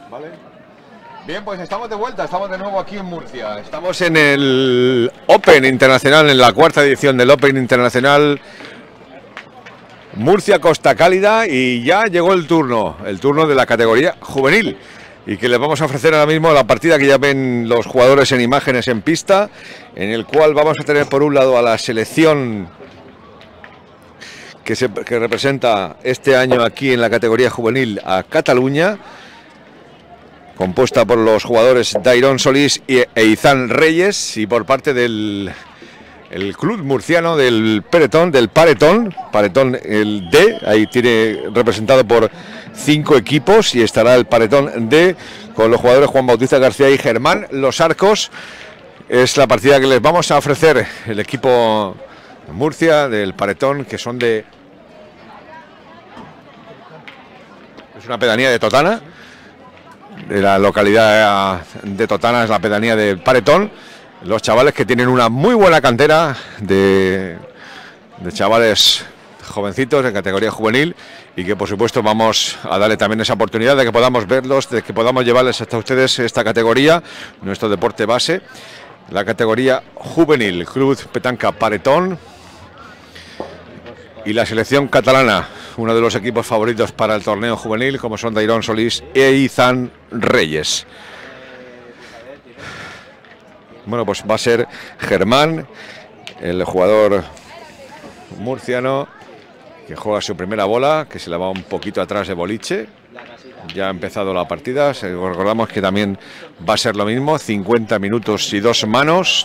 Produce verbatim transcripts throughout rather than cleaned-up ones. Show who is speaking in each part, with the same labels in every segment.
Speaker 1: ¿Vale? Bien, pues estamos de vuelta, estamos de nuevo aquí en Murcia. Estamos en el Open Internacional, en la cuarta edición del Open Internacional Murcia Costa Cálida, y ya llegó el turno, el turno de la categoría juvenil. Y que les vamos a ofrecer ahora mismo la partida que ya ven los jugadores en imágenes en pista, en el cual vamos a tener por un lado a la selección que, se, que representa este año aquí en la categoría juvenil a Cataluña, compuesta por los jugadores Dairón Solís y, e Izán Reyes, y por parte del el club murciano del Paretón, del Paretón, Paretón el D, ahí tiene representado por cinco equipos, y estará el Paretón D con los jugadores Juan Bautista García y Germán Los Arcos. Es la partida que les vamos a ofrecer el equipo Murcia del Paretón, que son de... es una pedanía de Totana, de la localidad de Totana, es la pedanía del Paretón. Los chavales que tienen una muy buena cantera de, de chavales jovencitos en categoría juvenil, y que por supuesto vamos a darle también esa oportunidad de que podamos verlos, de que podamos llevarles hasta ustedes esta categoría, nuestro deporte base, la categoría juvenil, Club Petanca Paretón y la selección catalana, uno de los equipos favoritos para el torneo juvenil, como son Dairón Solís e Izán Reyes. Bueno, pues va a ser Germán, el jugador murciano, que juega su primera bola, que se la va un poquito atrás de boliche. Ya ha empezado la partida, recordamos que también va a ser lo mismo, cincuenta minutos y dos manos.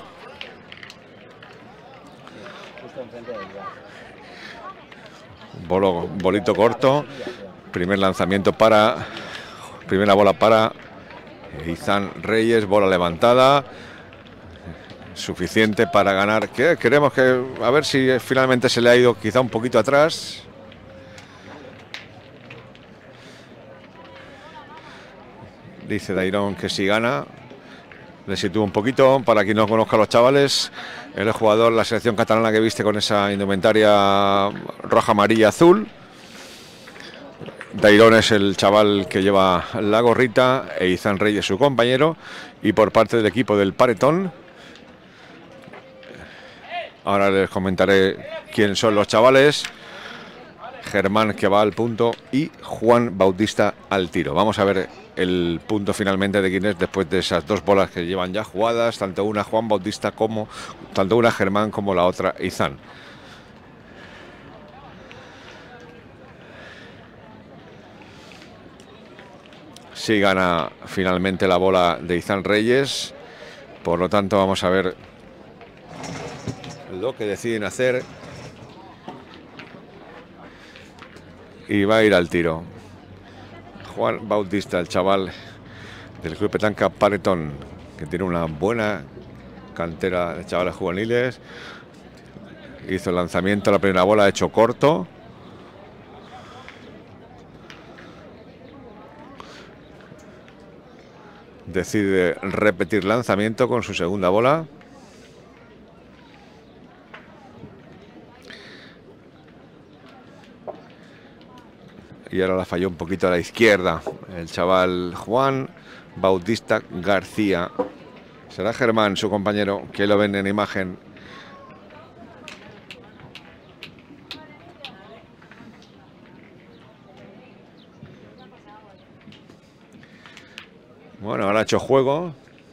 Speaker 1: Bolo, bolito corto, primer lanzamiento para, primera bola para Izán Reyes, bola levantada, suficiente para ganar. Que queremos que, a ver si finalmente se le ha ido quizá un poquito atrás. Dice Dairón que si gana, le sitúa un poquito. Para quien no conozca a los chavales, el jugador, la selección catalana que viste con esa indumentaria roja, amarilla, azul. Dairón es el chaval que lleva la gorrita, e Izán Reyes su compañero. Y por parte del equipo del Paretón, ahora les comentaré quién son los chavales. Germán, que va al punto, y Juan Bautista al tiro. Vamos a ver el punto finalmente de quién es, después de esas dos bolas que llevan ya jugadas, tanto una Juan Bautista como tanto una Germán como la otra Izán. Sí gana finalmente la bola de Izán Reyes, por lo tanto vamos a ver lo que deciden hacer, y va a ir al tiro Juan Bautista, el chaval del Club Petanca Paretón, que tiene una buena cantera de chavales juveniles. Hizo el lanzamiento, la primera bola, ha hecho corto. Decide repetir lanzamiento con su segunda bola. Y ahora la falló un poquito a la izquierda el chaval Juan Bautista García. Será Germán, su compañero, que lo ven en imagen. Bueno, ahora ha hecho juego.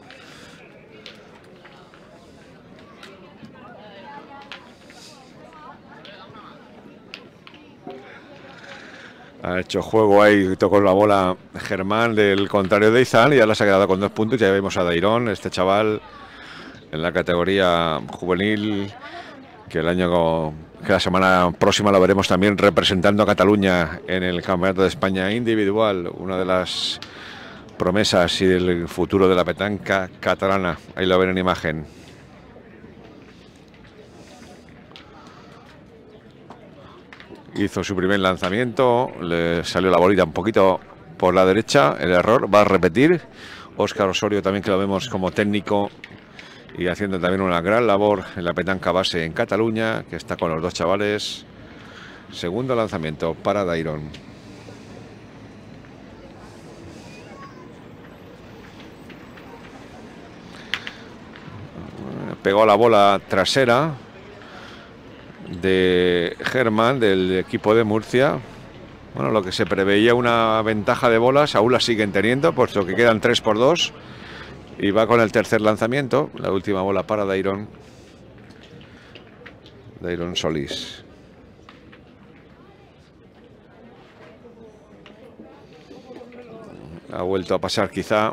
Speaker 1: Ha hecho juego ahí, tocó la bola Germán del contrario de Izán, y ahora se ha quedado con dos puntos. Ya vemos a Dairón, este chaval en la categoría juvenil, que el año, que la semana próxima lo veremos también representando a Cataluña en el Campeonato de España individual, una de las promesas y del futuro de la petanca catalana. Ahí lo ven en imagen. Hizo su primer lanzamiento, le salió la bolita un poquito por la derecha, el error, va a repetir. Óscar Osorio también, que lo vemos como técnico y haciendo también una gran labor en la petanca base en Cataluña, que está con los dos chavales. Segundo lanzamiento para Dairón. pegó la bola trasera de Germán, del equipo de Murcia. Bueno, lo que se preveía una ventaja de bolas, aún la siguen teniendo, puesto que quedan tres por dos. Y va con el tercer lanzamiento, la última bola para Dairon. Dairon Solís. Ha vuelto a pasar quizá.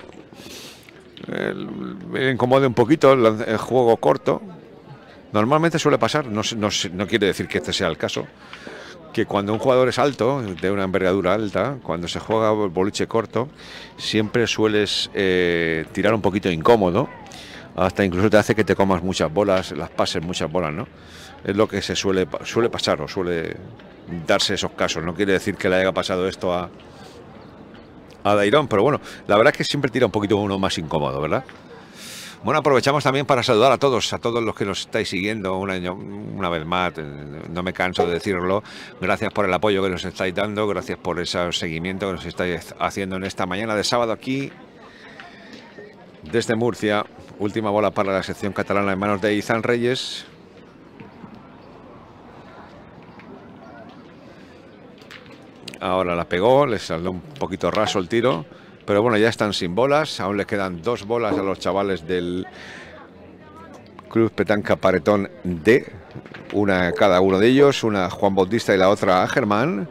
Speaker 1: Me incomode un poquito el, el juego corto. Normalmente suele pasar, no, no, no quiere decir que este sea el caso, que cuando un jugador es alto, de una envergadura alta, cuando se juega el boliche corto, siempre sueles eh, tirar un poquito incómodo, hasta incluso te hace que te comas muchas bolas, las pases muchas bolas, ¿no? Es lo que se suele, suele pasar o suele darse esos casos. No quiere decir que le haya pasado esto a, a Dairon, pero bueno, la verdad es que siempre tira un poquito uno más incómodo, ¿verdad? Bueno, aprovechamos también para saludar a todos, a todos los que nos estáis siguiendo un año, una vez más, no me canso de decirlo. Gracias por el apoyo que nos estáis dando, gracias por ese seguimiento que nos estáis haciendo en esta mañana de sábado aquí, desde Murcia. Última bola para la sección catalana en manos de Izan Reyes. Ahora la pegó, le salió un poquito raso el tiro. Pero bueno, ya están sin bolas, aún le quedan dos bolas a los chavales del Club Petanca Paretón D, una a cada uno de ellos, una a Juan Bautista y la otra a Germán.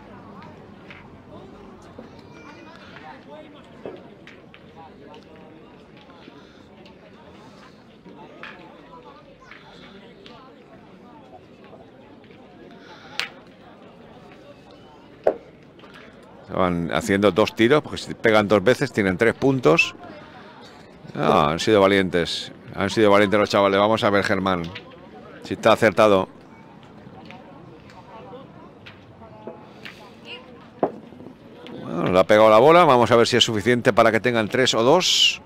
Speaker 1: Van haciendo dos tiros, porque si pegan dos veces tienen tres puntos. Ah, han sido valientes. Han sido valientes los chavales. Vamos a ver Germán si está acertado. Bueno, le ha pegado la bola. Vamos a ver si es suficiente para que tengan tres o dos.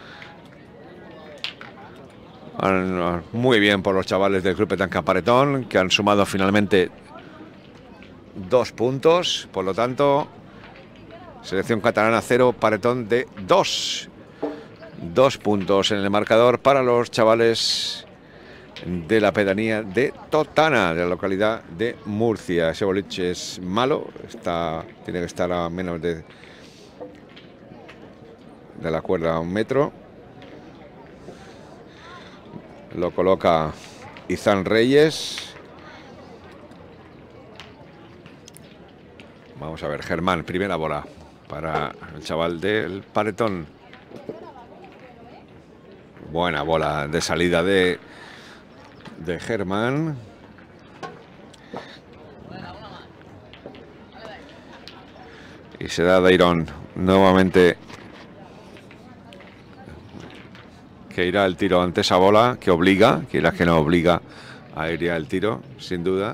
Speaker 1: Muy bien por los chavales del Club Petanca Paretón, que han sumado finalmente dos puntos. Por lo tanto, selección catalana cero, Paretón de dos. Dos puntos en el marcador para los chavales de la pedanía de Totana, de la localidad de Murcia. Ese boliche es malo, está, tiene que estar a menos de, de la cuerda a un metro. Lo coloca Izan Reyes. Vamos a ver, Germán, primera bola para el chaval del Paretón. Buena bola de salida de, de Germán. Y se da Dairon nuevamente, que irá el tiro ante esa bola, que obliga, que la que no obliga a ir al tiro, sin duda.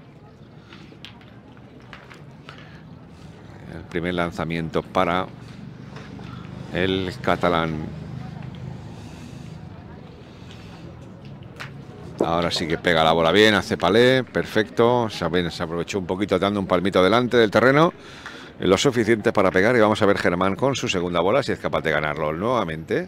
Speaker 1: El primer lanzamiento para el catalán. Ahora sí que pega la bola bien, hace palé, perfecto. Se aprovechó un poquito dando un palmito delante del terreno, lo suficiente para pegar. Y vamos a ver Germán con su segunda bola, si es capaz de ganarlo nuevamente.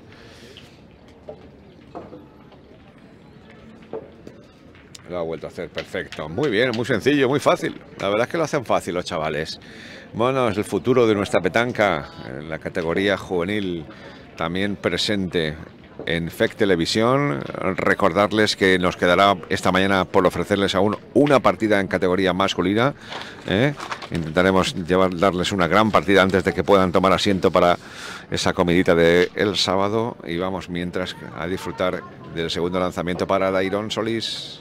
Speaker 1: Lo ha vuelto a hacer perfecto. Muy bien, muy sencillo, muy fácil. La verdad es que lo hacen fácil los chavales. Bueno, es el futuro de nuestra petanca en la categoría juvenil, también presente en F E C Televisión. Recordarles que nos quedará esta mañana por ofrecerles aún una partida en categoría masculina. ¿eh? Intentaremos llevar, darles una gran partida antes de que puedan tomar asiento para esa comidita del sábado. Y vamos mientras a disfrutar del segundo lanzamiento para Dairon Solís.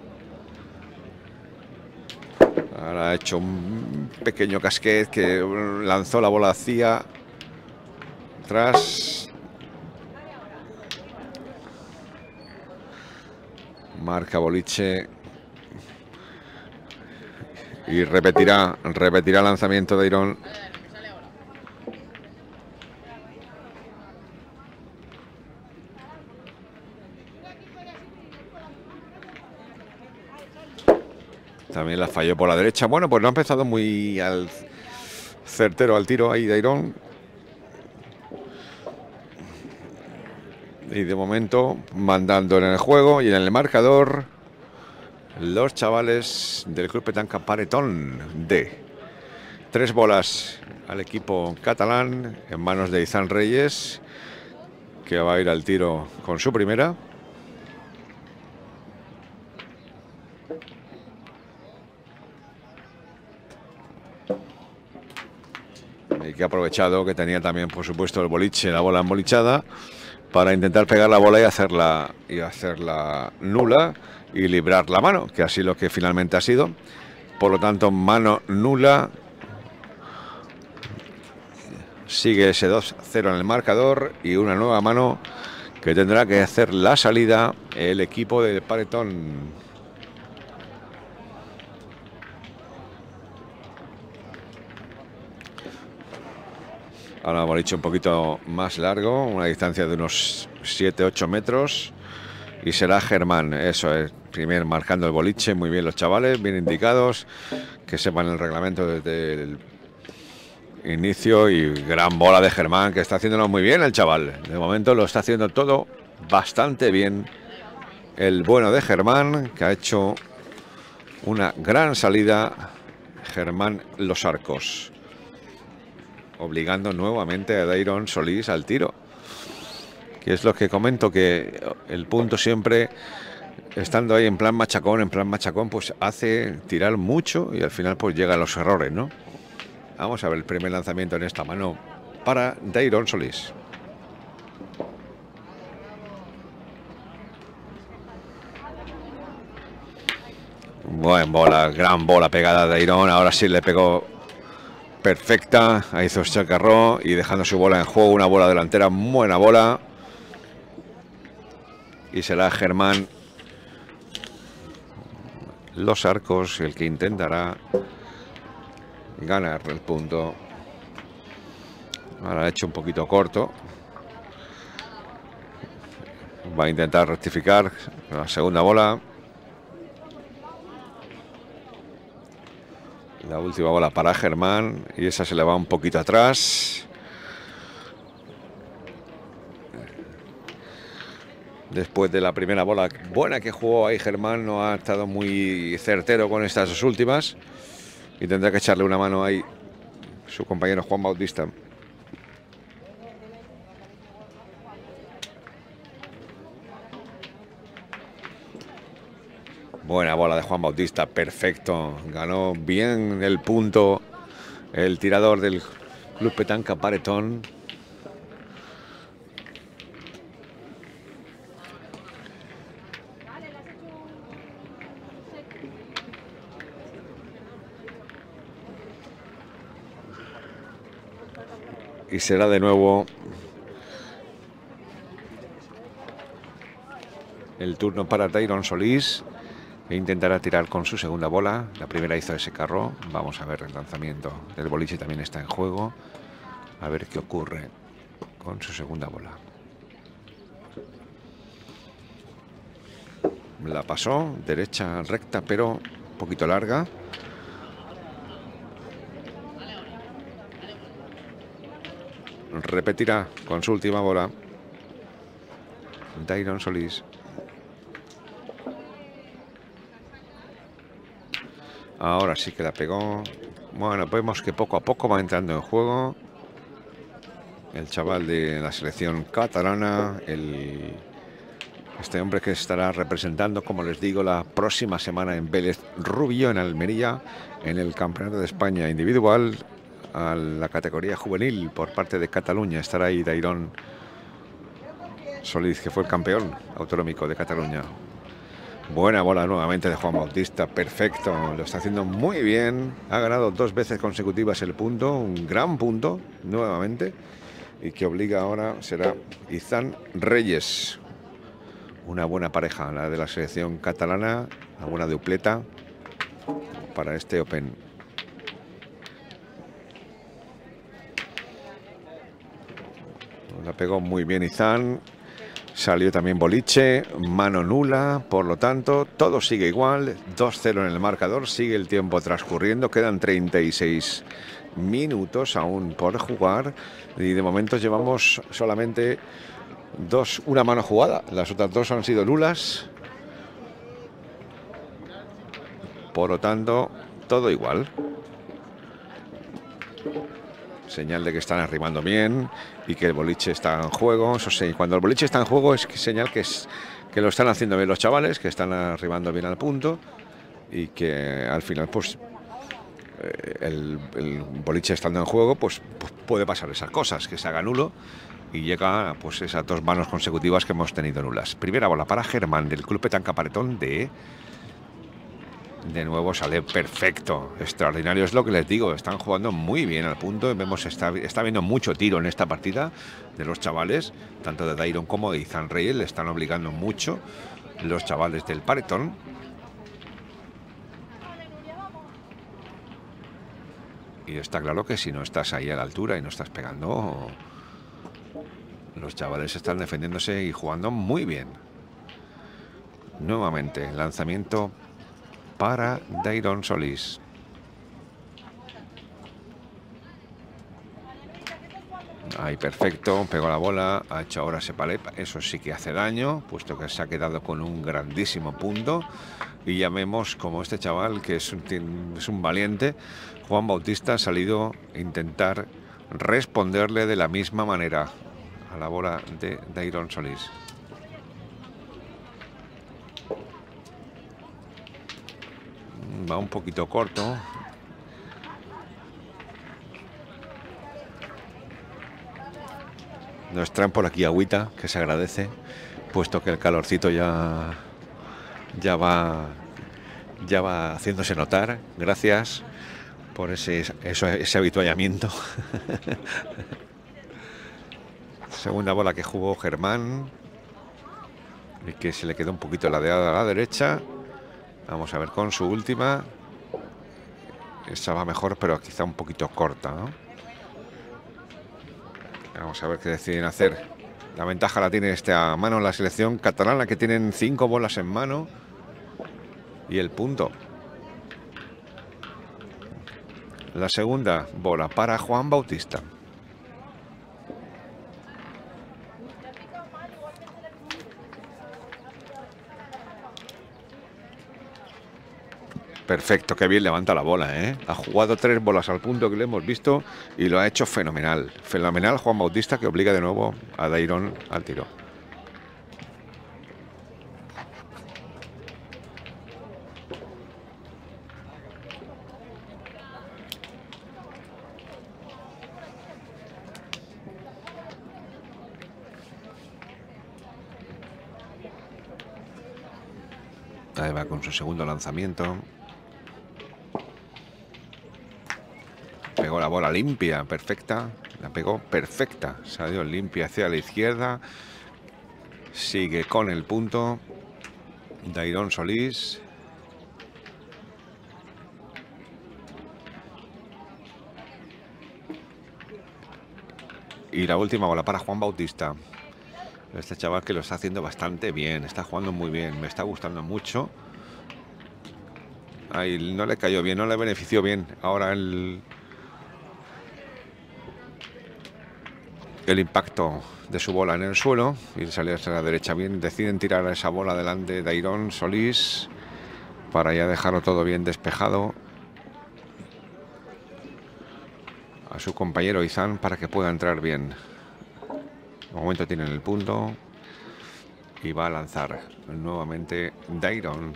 Speaker 1: Ahora ha hecho un pequeño casquet que lanzó la bola hacia atrás. Marca boliche. Y repetirá, repetirá el lanzamiento de Dairon. También la falló por la derecha. Bueno, pues no ha empezado muy al certero al tiro ahí Dairon. Y de momento mandando en el juego y en el marcador los chavales del Club Petanca Paretón D. Tres bolas al equipo catalán en manos de Izan Reyes, que va a ir al tiro con su primera. Y que ha aprovechado que tenía también, por supuesto, el boliche, la bola embolichada, para intentar pegar la bola y hacerla, y hacerla nula y librar la mano, que así lo que finalmente ha sido. Por lo tanto, mano nula. Sigue ese dos cero en el marcador y una nueva mano que tendrá que hacer la salida el equipo de Paretón. Ahora hemos dicho un poquito más largo, una distancia de unos siete ocho metros. Y será Germán, eso es, primero marcando el boliche. Muy bien los chavales, bien indicados, que sepan el reglamento desde el inicio. Y gran bola de Germán, que está haciéndolo muy bien el chaval. De momento lo está haciendo todo bastante bien el bueno de Germán, que ha hecho una gran salida. Germán Los Arcos, obligando nuevamente a Dairon Solís al tiro, que es lo que comento, que el punto siempre, estando ahí en plan machacón, en plan machacón, pues hace tirar mucho y al final pues llegan los errores, ¿no? Vamos a ver el primer lanzamiento en esta mano para Dairon Solís. Buen bola, gran bola pegada de Dairon. Ahora sí le pegó perfecta. Ahí hizo Chacarró y dejando su bola en juego, una bola delantera, buena bola. Y será Germán Los Arcos el que intentará ganar el punto. Ahora ha hecho un poquito corto. Va a intentar rectificar la segunda bola. La última bola para Germán y esa se le va un poquito atrás. Después de la primera bola buena que jugó ahí Germán, no ha estado muy certero con estas dos últimas y tendrá que echarle una mano ahí su compañero Juan Bautista. Buena bola de Juan Bautista, perfecto. Ganó bien el punto el tirador del Club Petanca Paretón. Y será de nuevo el turno para Dairon Solís, que intentará tirar con su segunda bola. La primera hizo ese carro. Vamos a ver el lanzamiento del boliche, también está en juego. A ver qué ocurre con su segunda bola. La pasó, derecha recta, pero un poquito larga. Repetirá con su última bola Dairon Solís. Ahora sí que la pegó. Bueno, vemos que poco a poco va entrando en juego el chaval de la selección catalana, el, este hombre que estará representando, como les digo, la próxima semana en Vélez Rubio, en Almería, en el Campeonato de España individual a la categoría juvenil por parte de Cataluña. Estará ahí Dairon Solís, que fue el campeón autonómico de Cataluña. Buena bola nuevamente de Juan Bautista, perfecto, lo está haciendo muy bien. Ha ganado dos veces consecutivas el punto, un gran punto nuevamente, y que obliga ahora será Izan Reyes. Una buena pareja, la de la selección catalana, una buena dupleta para este Open. La pegó muy bien Izan. Salió también boliche, mano nula, por lo tanto, todo sigue igual. dos cero en el marcador, sigue el tiempo transcurriendo, quedan treinta y seis minutos aún por jugar. Y de momento llevamos solamente dos, una mano jugada, las otras dos han sido nulas. Por lo tanto, todo igual. Señal de que están arrimando bien y que el boliche está en juego. Eso sí, cuando el boliche está en juego es que señal que, es, que lo están haciendo bien los chavales, que están arrimando bien al punto y que al final, pues, eh, el, el boliche estando en juego, pues, pues puede pasar esas cosas, que se haga nulo y llega pues esas dos manos consecutivas que hemos tenido nulas. Primera bola para Germán del Club Petanca Paretón de... De nuevo sale perfecto, extraordinario, es lo que les digo, están jugando muy bien al punto. Vemos, está, está viendo mucho tiro en esta partida de los chavales, tanto de Dairon como de Izan Reyes, le están obligando mucho los chavales del Paretón. Y está claro que si no estás ahí a la altura y no estás pegando, los chavales están defendiéndose y jugando muy bien. Nuevamente, lanzamiento para Dairon Solís. Ahí perfecto, pegó la bola, ha hecho ahora ese palé, eso sí que hace daño, puesto que se ha quedado con un grandísimo punto. Y ya vemos como este chaval, que es un, es un valiente, Juan Bautista, ha salido a intentar responderle de la misma manera a la bola de Dairon Solís. Va un poquito corto. Nos traen por aquí agüita, que se agradece, puesto que el calorcito ya, ya va, ya va haciéndose notar. Gracias por ese, eso, ese habituallamiento. Segunda bola que jugó Germán y que se le quedó un poquito ladeada a la derecha. Vamos a ver con su última. Esa va mejor, pero quizá un poquito corta, ¿no? Vamos a ver qué deciden hacer. La ventaja la tiene esta mano la selección catalana, que tienen cinco bolas en mano. Y el punto. La segunda bola para Juan Bautista. Perfecto, qué bien levanta la bola, ¿eh? Ha jugado tres bolas al punto que le hemos visto y lo ha hecho fenomenal. Fenomenal Juan Bautista, que obliga de nuevo a Dairon al tiro. Ahí va con su segundo lanzamiento. Pegó la bola limpia, perfecta. La pegó perfecta. Salió limpia hacia la izquierda. Sigue con el punto Dairon Solís. Y la última bola para Juan Bautista. Este chaval que lo está haciendo bastante bien. Está jugando muy bien. Me está gustando mucho. Ahí no le cayó bien, no le benefició bien. Ahora el... el impacto de su bola en el suelo y salió hacia la derecha bien. Deciden tirar esa bola adelante Dairon Solís para ya dejarlo todo bien despejado a su compañero Izan para que pueda entrar bien. De momento tienen el punto y va a lanzar nuevamente Dairon.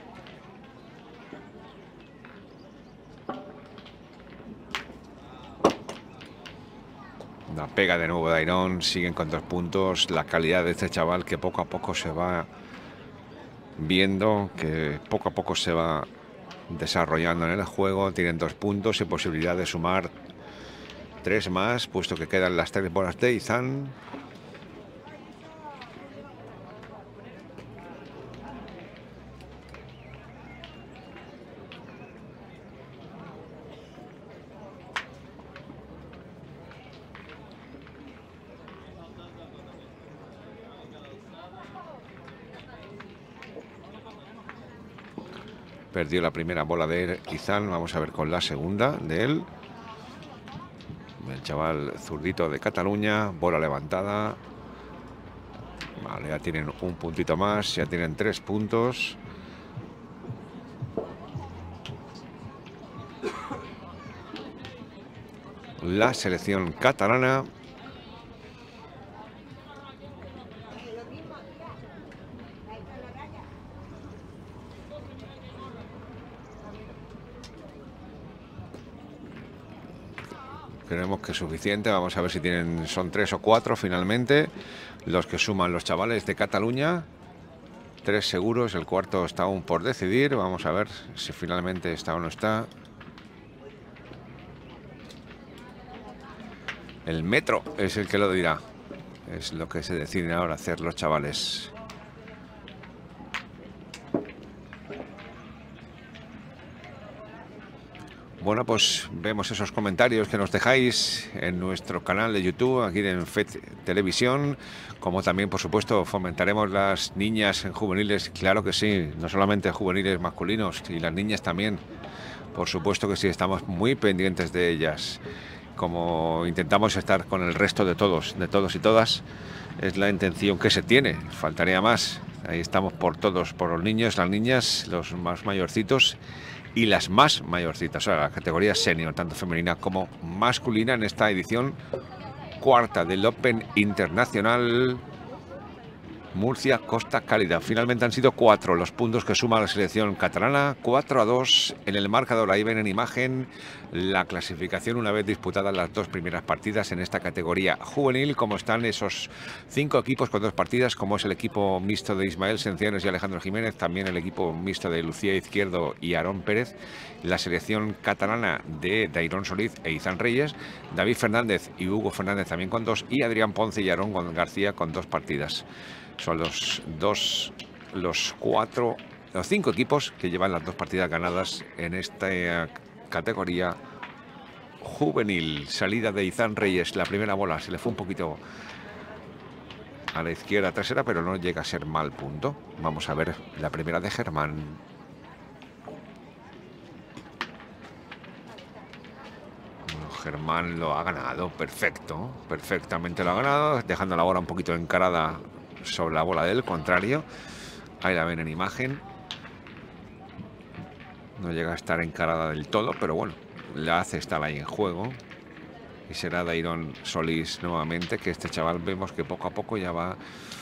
Speaker 1: La pega de nuevo Dairon, siguen con dos puntos. La calidad de este chaval que poco a poco se va viendo, que poco a poco se va desarrollando en el juego. Tienen dos puntos y posibilidad de sumar tres más, puesto que quedan las tres bolas de Izan. Perdió la primera bola de Izan. Vamos a ver con la segunda de él. El chaval zurdito de Cataluña. Bola levantada. Vale, ya tienen un puntito más, ya tienen tres puntos. La selección catalana. Creemos que es suficiente. Vamos a ver si tienen, son tres o cuatro finalmente los que suman los chavales de Cataluña. Tres seguros, el cuarto está aún por decidir. Vamos a ver si finalmente está o no está. El metro es el que lo dirá. Es lo que se deciden ahora hacer los chavales. Bueno, pues vemos esos comentarios que nos dejáis en nuestro canal de YouTube, aquí en F E T Televisión, como también, por supuesto, fomentaremos las niñas en juveniles, claro que sí, no solamente juveniles masculinos, y las niñas también, por supuesto que sí, estamos muy pendientes de ellas, como intentamos estar con el resto de todos, de todos y todas, es la intención que se tiene, faltaría más, ahí estamos por todos, por los niños, las niñas, los más mayorcitos, y las más mayorcitas, o sea, la categoría senior, tanto femenina como masculina, en esta edición cuarta del Open Internacional Murcia Costa Cálida. Finalmente han sido cuatro los puntos que suma la selección catalana, cuatro a dos en el marcador. Ahí ven en imagen la clasificación una vez disputadas las dos primeras partidas en esta categoría juvenil, como están esos cinco equipos con dos partidas, como es el equipo mixto de Ismael Sencianos y Alejandro Jiménez, también el equipo mixto de Lucía Izquierdo y Aarón Pérez, la selección catalana de Dairón Solís e Izan Reyes, David Fernández y Hugo Fernández también con dos, y Adrián Ponce y Aarón García con dos partidas. Son los dos, los cuatro, los cinco equipos que llevan las dos partidas ganadas en esta categoría juvenil. Salida de Izan Reyes, la primera bola se le fue un poquito a la izquierda trasera, pero no llega a ser mal punto. Vamos a ver la primera de Germán. Germán lo ha ganado, perfecto, perfectamente lo ha ganado, dejando la bola un poquito encarada sobre la bola del contrario. Ahí la ven en imagen. No llega a estar encarada del todo, pero bueno, la hace estar ahí en juego. Y será Dairón Solís nuevamente, que este chaval vemos que poco a poco ya va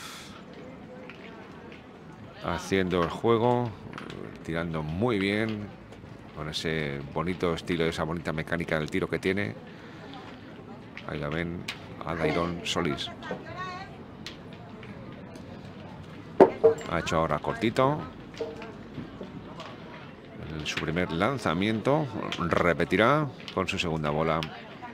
Speaker 1: haciendo el juego, tirando muy bien, con ese bonito estilo, esa bonita mecánica del tiro que tiene. Ahí la ven a Dairón Solís. Ha hecho ahora cortito en su primer lanzamiento. Repetirá con su segunda bola.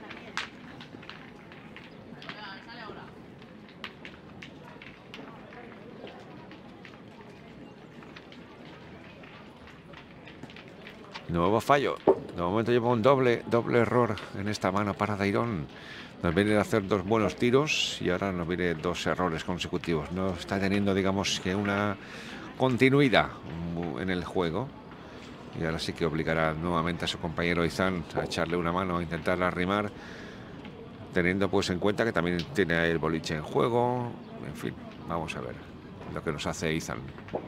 Speaker 1: Nuevo fallo. De momento lleva un doble, doble error en esta mano para Dairón. Nos viene a hacer dos buenos tiros y ahora nos viene dos errores consecutivos. No está teniendo, digamos, que una continuidad en el juego. Y ahora sí que obligará nuevamente a su compañero Izan a echarle una mano, a intentar arrimar, teniendo pues en cuenta que también tiene el boliche en juego. En fin, vamos a ver lo que nos hace Izan.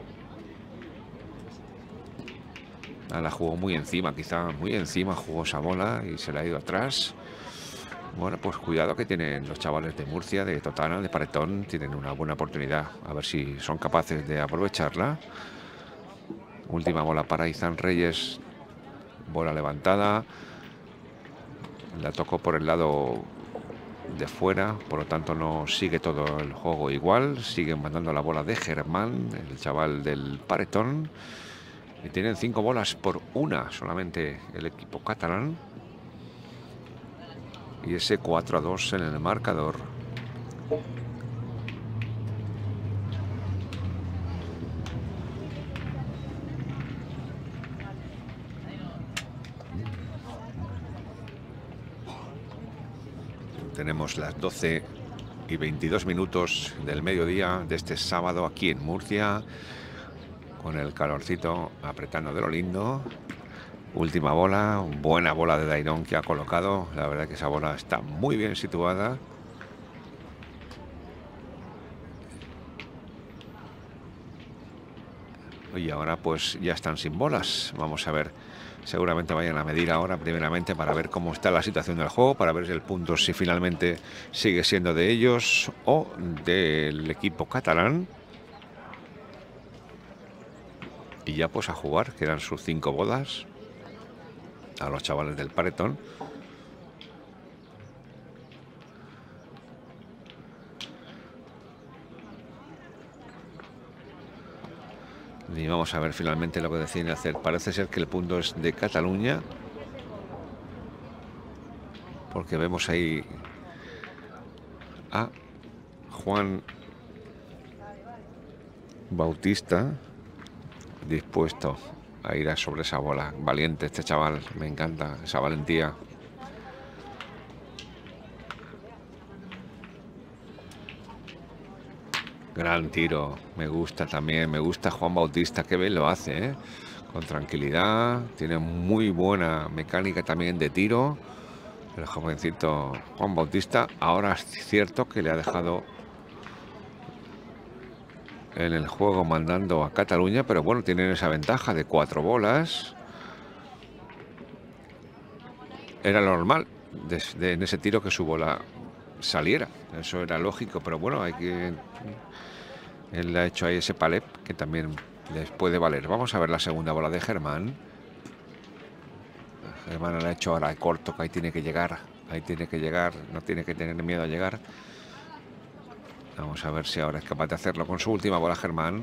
Speaker 1: Ah, la jugó muy encima, quizá muy encima jugó esa bola y se la ha ido atrás. Bueno, pues cuidado que tienen los chavales de Murcia, de Totana, de Paretón, tienen una buena oportunidad. A ver si son capaces de aprovecharla. Última bola para Izan Reyes. Bola levantada. La tocó por el lado de fuera, por lo tanto no sigue todo el juego igual. Siguen mandando la bola de Germán, el chaval del Paretón. Y tienen cinco bolas por una solamente el equipo catalán. Y ese cuatro a dos en el marcador. Tenemos las doce y veintidós minutos del mediodía de este sábado aquí en Murcia, con el calorcito apretando de lo lindo. Última bola, buena bola de Dairón que ha colocado. La verdad que esa bola está muy bien situada. Y ahora pues ya están sin bolas. Vamos a ver, seguramente vayan a medir ahora primeramente para ver cómo está la situación del juego, para ver el punto si finalmente sigue siendo de ellos o del equipo catalán. Y ya pues a jugar, quedan sus cinco bolas a los chavales del Paretón. Y vamos a ver finalmente lo que deciden hacer. Parece ser que el punto es de Cataluña, porque vemos ahí a Juan Bautista dispuesto a ir a sobre esa bola. Valiente este chaval, me encanta esa valentía. Gran tiro, me gusta también, me gusta Juan Bautista, que bien lo hace, ¿eh? Con tranquilidad, tiene muy buena mecánica también de tiro. El jovencito Juan Bautista, ahora es cierto que le ha dejado en el juego mandando a Cataluña, pero bueno, tienen esa ventaja de cuatro bolas. Era normal desde en ese tiro que su bola saliera, eso era lógico, pero bueno, hay que... Él ha hecho ahí ese palep que también les puede valer. Vamos a ver la segunda bola de Germán. Germán le ha hecho ahora corto, que ahí tiene que llegar. Ahí tiene que llegar, no tiene que tener miedo a llegar. Vamos a ver si ahora es capaz de hacerlo con su última bola Germán.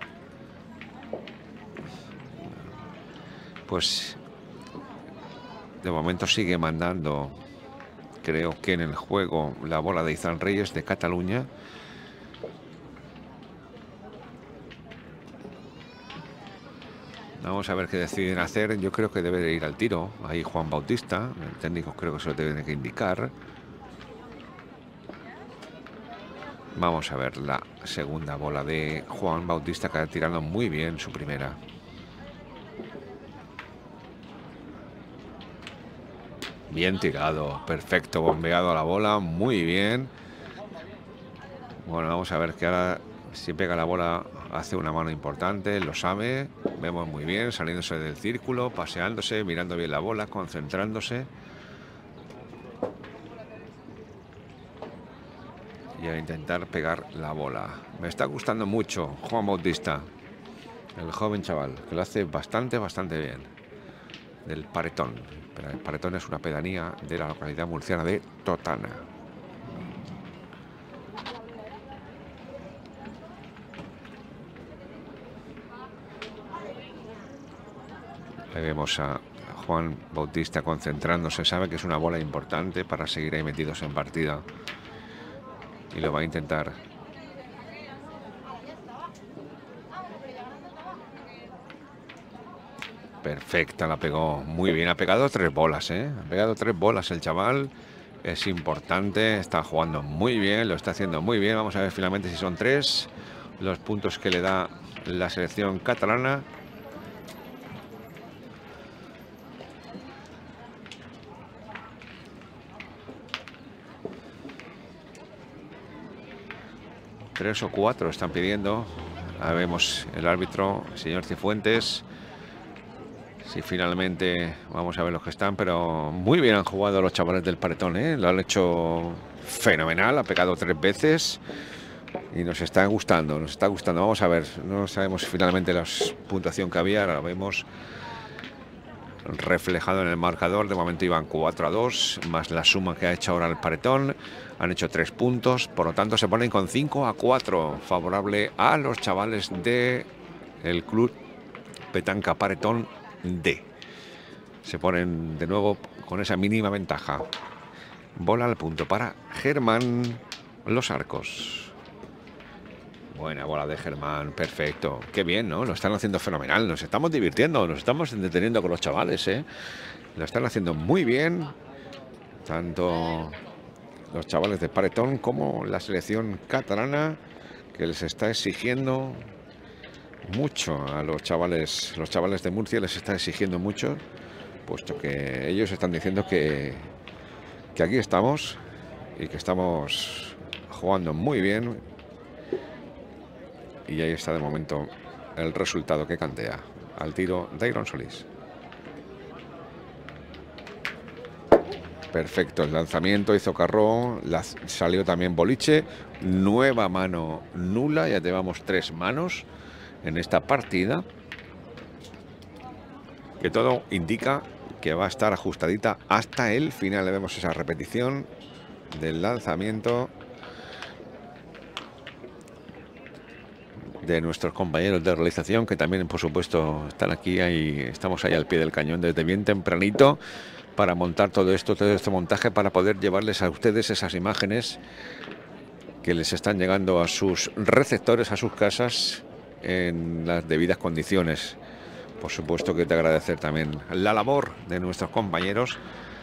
Speaker 1: Pues de momento sigue mandando, creo que en el juego, la bola de Izan Reyes de Cataluña. Vamos a ver qué deciden hacer. Yo creo que debe de ir al tiro. Ahí Juan Bautista. El técnico creo que se lo deben que indicar. Vamos a ver la segunda bola de Juan Bautista, que ha tirado muy bien su primera. Bien tirado. Perfecto. Bombeado a la bola. Muy bien. Bueno, vamos a ver que ahora si pega la bola hace una mano importante. Lo sabe. Vemos muy bien, saliéndose del círculo, paseándose, mirando bien la bola, concentrándose. Y a intentar pegar la bola. Me está gustando mucho Juan Bautista, el joven chaval, que lo hace bastante, bastante bien. Del Paretón. Pero el Paretón es una pedanía de la localidad murciana de Totana. Ahí vemos a Juan Bautista concentrándose. Sabe que es una bola importante para seguir ahí metidos en partida. Y lo va a intentar. Perfecta, la pegó muy bien. Ha pegado tres bolas, ¿eh? Ha pegado tres bolas el chaval. Es importante. Está jugando muy bien. Lo está haciendo muy bien. Vamos a ver finalmente si son tres los puntos que le da la selección catalana. Tres o cuatro están pidiendo. Ahora vemos el árbitro, el señor Cifuentes. Si finalmente vamos a ver los que están, pero muy bien han jugado los chavales del Paretón, ¿eh? Lo han hecho fenomenal, ha pegado tres veces y nos está gustando, nos está gustando. Vamos a ver, no sabemos finalmente la puntuación que había, ahora lo vemos reflejado en el marcador. De momento iban cuatro a dos, más la suma que ha hecho ahora el Paretón. Han hecho tres puntos, por lo tanto se ponen con cinco a cuatro, favorable a los chavales de el club Petanca Paretón D. Se ponen de nuevo con esa mínima ventaja. Bola al punto para Germán Los Arcos. Buena bola de Germán, perfecto. Qué bien, ¿no? Lo están haciendo fenomenal. Nos estamos divirtiendo, nos estamos entreteniendo con los chavales, ¿eh? Lo están haciendo muy bien. Tanto los chavales de Paretón como la selección catalana, que les está exigiendo mucho a los chavales. Los chavales de Murcia les está exigiendo mucho, puesto que ellos están diciendo que, que aquí estamos y que estamos jugando muy bien. Y ahí está de momento el resultado que cantea. Al tiro, Dairon Solís. Perfecto el lanzamiento, hizo carro, la, salió también boliche, nueva mano nula, ya llevamos tres manos en esta partida, que todo indica que va a estar ajustadita hasta el final. Le vemos esa repetición del lanzamiento de nuestros compañeros de realización, que también por supuesto están aquí, ahí, estamos ahí al pie del cañón desde bien tempranito para montar todo esto, todo este montaje, para poder llevarles a ustedes esas imágenes que les están llegando a sus receptores, a sus casas, en las debidas condiciones. Por supuesto que te agradecer también la labor de nuestros compañeros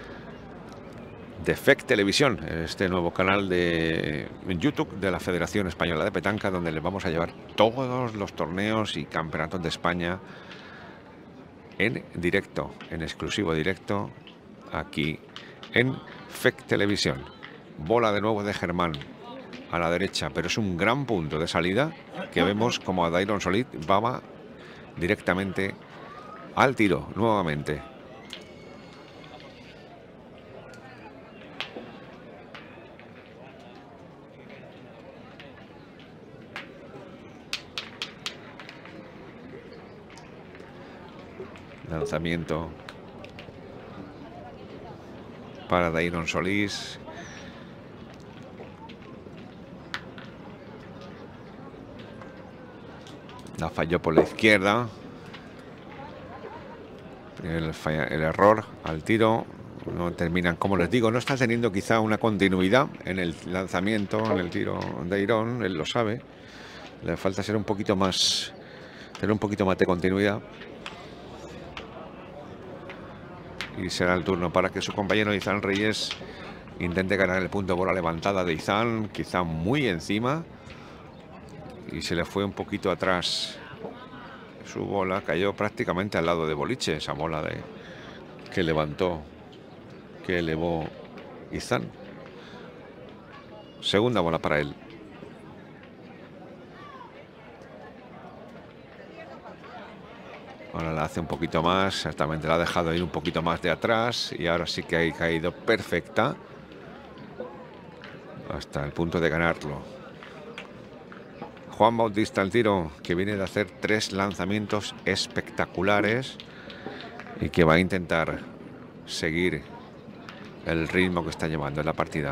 Speaker 1: de F E C Televisión, este nuevo canal de YouTube de la Federación Española de Petanca, donde les vamos a llevar todos los torneos y campeonatos de España en directo, en exclusivo directo, aquí en F E C Televisión. Bola de nuevo de Germán a la derecha, pero es un gran punto de salida, que vemos como a Dairon Solís va directamente al tiro nuevamente. Lanzamiento para Dairon Solís. La falló por la izquierda. El, falla, el error al tiro. No terminan, como les digo, no está teniendo quizá una continuidad en el lanzamiento, en el tiro de Dairon, él lo sabe. Le falta ser un poquito más, tener un poquito más de continuidad. Y será el turno para que su compañero Izan Reyes intente ganar el punto por la levantada de Izan, quizá muy encima. Y se le fue un poquito atrás su bola, cayó prácticamente al lado de boliche, esa bola de que levantó, que elevó Izan. Segunda bola para él. Ahora la hace un poquito más, exactamente, la ha dejado ir un poquito más de atrás y ahora sí que ha caído perfecta hasta el punto de ganarlo. Juan Bautista al tiro, que viene de hacer tres lanzamientos espectaculares y que va a intentar seguir el ritmo que está llevando en la partida.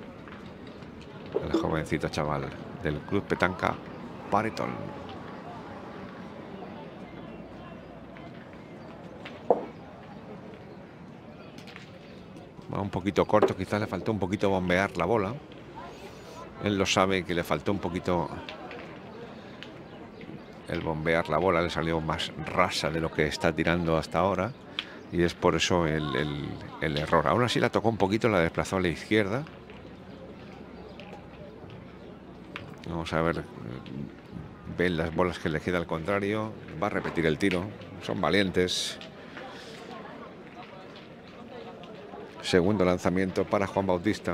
Speaker 1: El jovencito chaval del Club Petanca Paretón. Va un poquito corto, quizás le faltó un poquito bombear la bola. Él lo sabe, que le faltó un poquito el bombear la bola, le salió más rasa de lo que está tirando hasta ahora. Y es por eso el, el, el error. Aún así la tocó un poquito, la desplazó a la izquierda. Vamos a ver. Ven las bolas que le queda al contrario. Va a repetir el tiro. Son valientes. Segundo lanzamiento para Juan Bautista.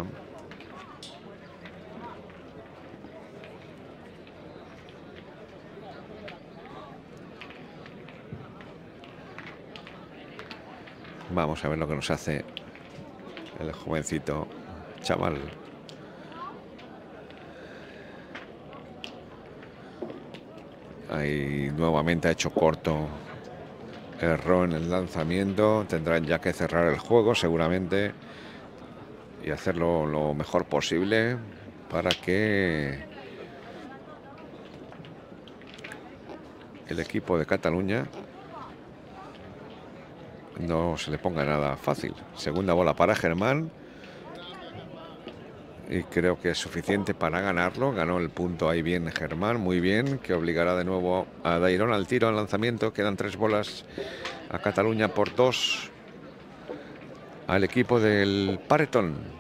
Speaker 1: Vamos a ver lo que nos hace el jovencito chaval. Ahí nuevamente ha hecho corto. Error en el lanzamiento. Tendrán ya que cerrar el juego seguramente y hacerlo lo mejor posible para que el equipo de Cataluña no se le ponga nada fácil. Segunda bola para Germán y creo que es suficiente para ganarlo. Ganó el punto ahí bien Germán, muy bien, que obligará de nuevo a Dairon al tiro, al lanzamiento. Quedan tres bolas a Cataluña por dos al equipo del Paretón.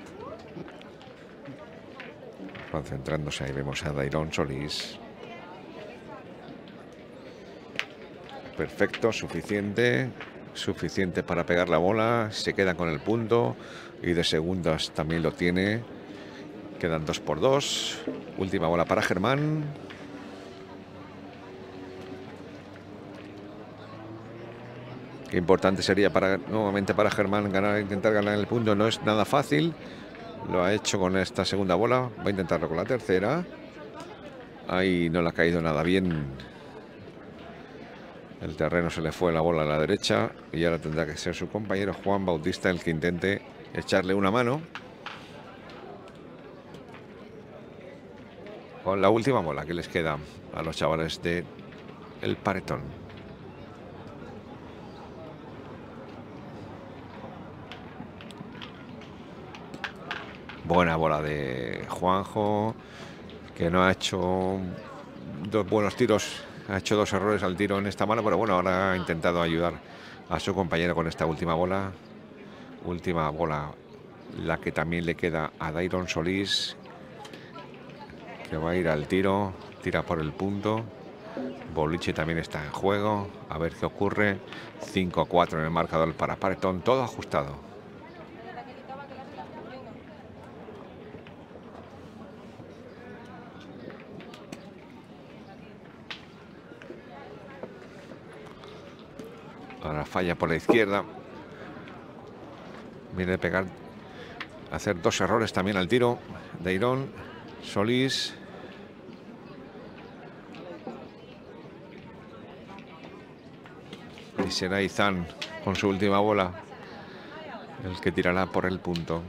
Speaker 1: Concentrándose, ahí vemos a Dairon Solís. Perfecto, suficiente. Suficiente para pegar la bola. Se queda con el punto. Y de segundas también lo tiene. Quedan dos por dos. Última bola para Germán. Qué importante sería para nuevamente para Germán ganar, intentar ganar el punto. No es nada fácil. Lo ha hecho con esta segunda bola. Va a intentarlo con la tercera. Ahí no le ha caído nada bien. El terreno se le fue la bola a la derecha. Y ahora tendrá que ser su compañero Juan Bautista el que intente echarle una mano. Con la última bola que les queda a los chavales de el Paretón. Buena bola de Juanjo, que no ha hecho dos buenos tiros, ha hecho dos errores al tiro en esta mano, pero bueno, ahora ha intentado ayudar a su compañero con esta última bola. Última bola, la que también le queda a Dairon Solís, que va a ir al tiro, tira por el punto. Boliche también está en juego, a ver qué ocurre. cinco a cuatro en el marcador para Paretón, todo ajustado. Ahora falla por la izquierda. Viene a pegar, a hacer dos errores también al tiro. Dairon Solís. Y será Izán con su última bola el que tirará por el punto.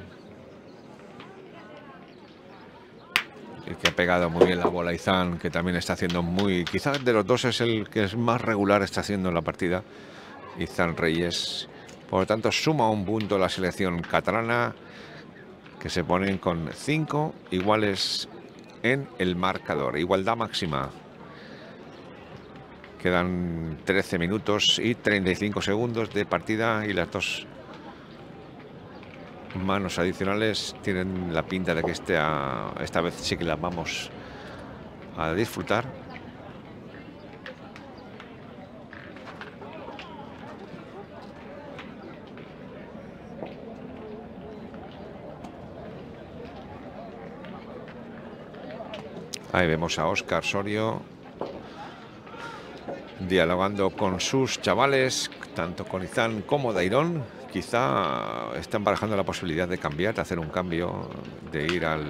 Speaker 1: Y que ha pegado muy bien la bola Izán, que también está haciendo muy... Quizás de los dos es el que es más regular está haciendo en la partida. Izán Reyes. Por lo tanto, suma un punto la selección catalana, que se ponen con cinco iguales en el marcador. Igualdad máxima. Quedan trece minutos y treinta y cinco segundos de partida y las dos manos adicionales tienen la pinta de que este, esta vez sí que las vamos a disfrutar. Ahí vemos a Óscar Sorio dialogando con sus chavales, tanto con Izán como Dairon. Quizá están barajando la posibilidad de cambiar, de hacer un cambio, de ir al...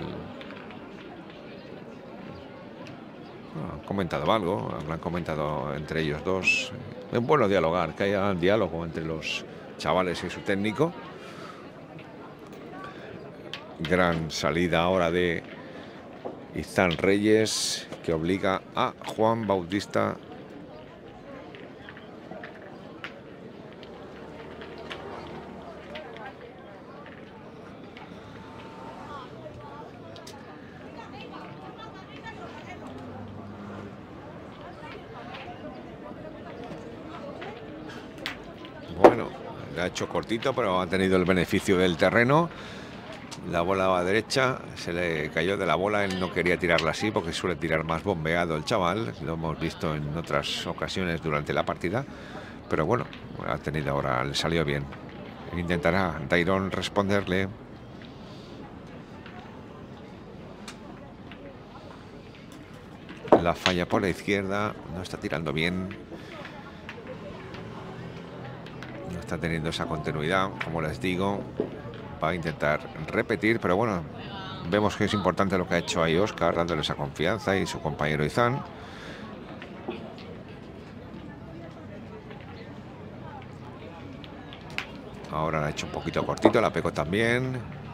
Speaker 1: Han comentado algo, habrán comentado entre ellos dos. Es bueno dialogar, que haya un diálogo entre los chavales y su técnico. Gran salida ahora de Izán Reyes, que obliga a Juan Bautista bueno, le ha hecho cortito, pero ha tenido el beneficio del terreno. La bola va a derecha, se le cayó de la bola, él no quería tirarla así porque suele tirar más bombeado el chaval, lo hemos visto en otras ocasiones durante la partida, pero bueno, ha tenido ahora, le salió bien. Intentará Dairon responderle. La falla por la izquierda, no está tirando bien, no está teniendo esa continuidad, como les digo. Va a intentar repetir, pero bueno, vemos que es importante lo que ha hecho ahí Óscar, dándole esa confianza, y su compañero Izán. Ahora la ha hecho un poquito cortito, la pegó también.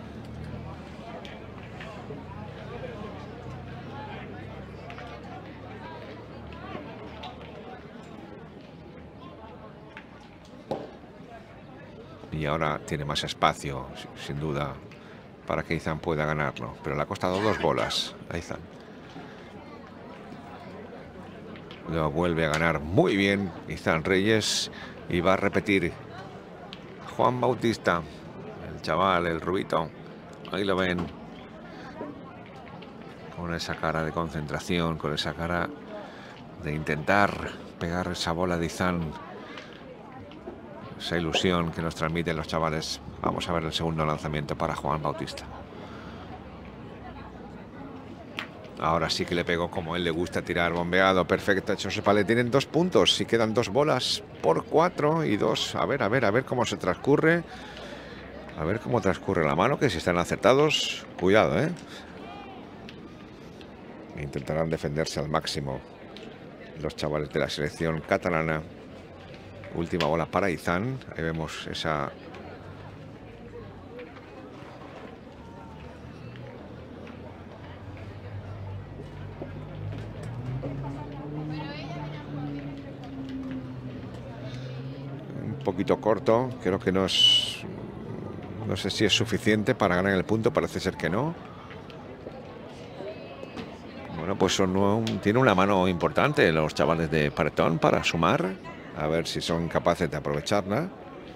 Speaker 1: Y ahora tiene más espacio, sin duda, para que Izán pueda ganarlo. Pero le ha costado dos bolas a Izán. Lo vuelve a ganar muy bien Izán Reyes. Y va a repetir Juan Bautista, el chaval, el rubito. Ahí lo ven. Con esa cara de concentración, con esa cara de intentar pegar esa bola de Izán, esa ilusión que nos transmiten los chavales. Vamos a ver el segundo lanzamiento para Juan Bautista. Ahora sí que le pegó como él le gusta tirar, bombeado, perfecto, hecho sepa, le tienen dos puntos y quedan dos bolas por cuatro y dos. A ver, a ver, a ver cómo se transcurre. A ver cómo transcurre la mano, que si están acertados, cuidado, ¿eh? Intentarán defenderse al máximo los chavales de la selección catalana. Última bola para Izán. Ahí vemos esa... un poquito corto. Creo que no es... No sé si es suficiente para ganar el punto. Parece ser que no. Bueno, pues son un... tiene una mano importante los chavales de Paretón para sumar. A ver si son capaces de aprovecharla.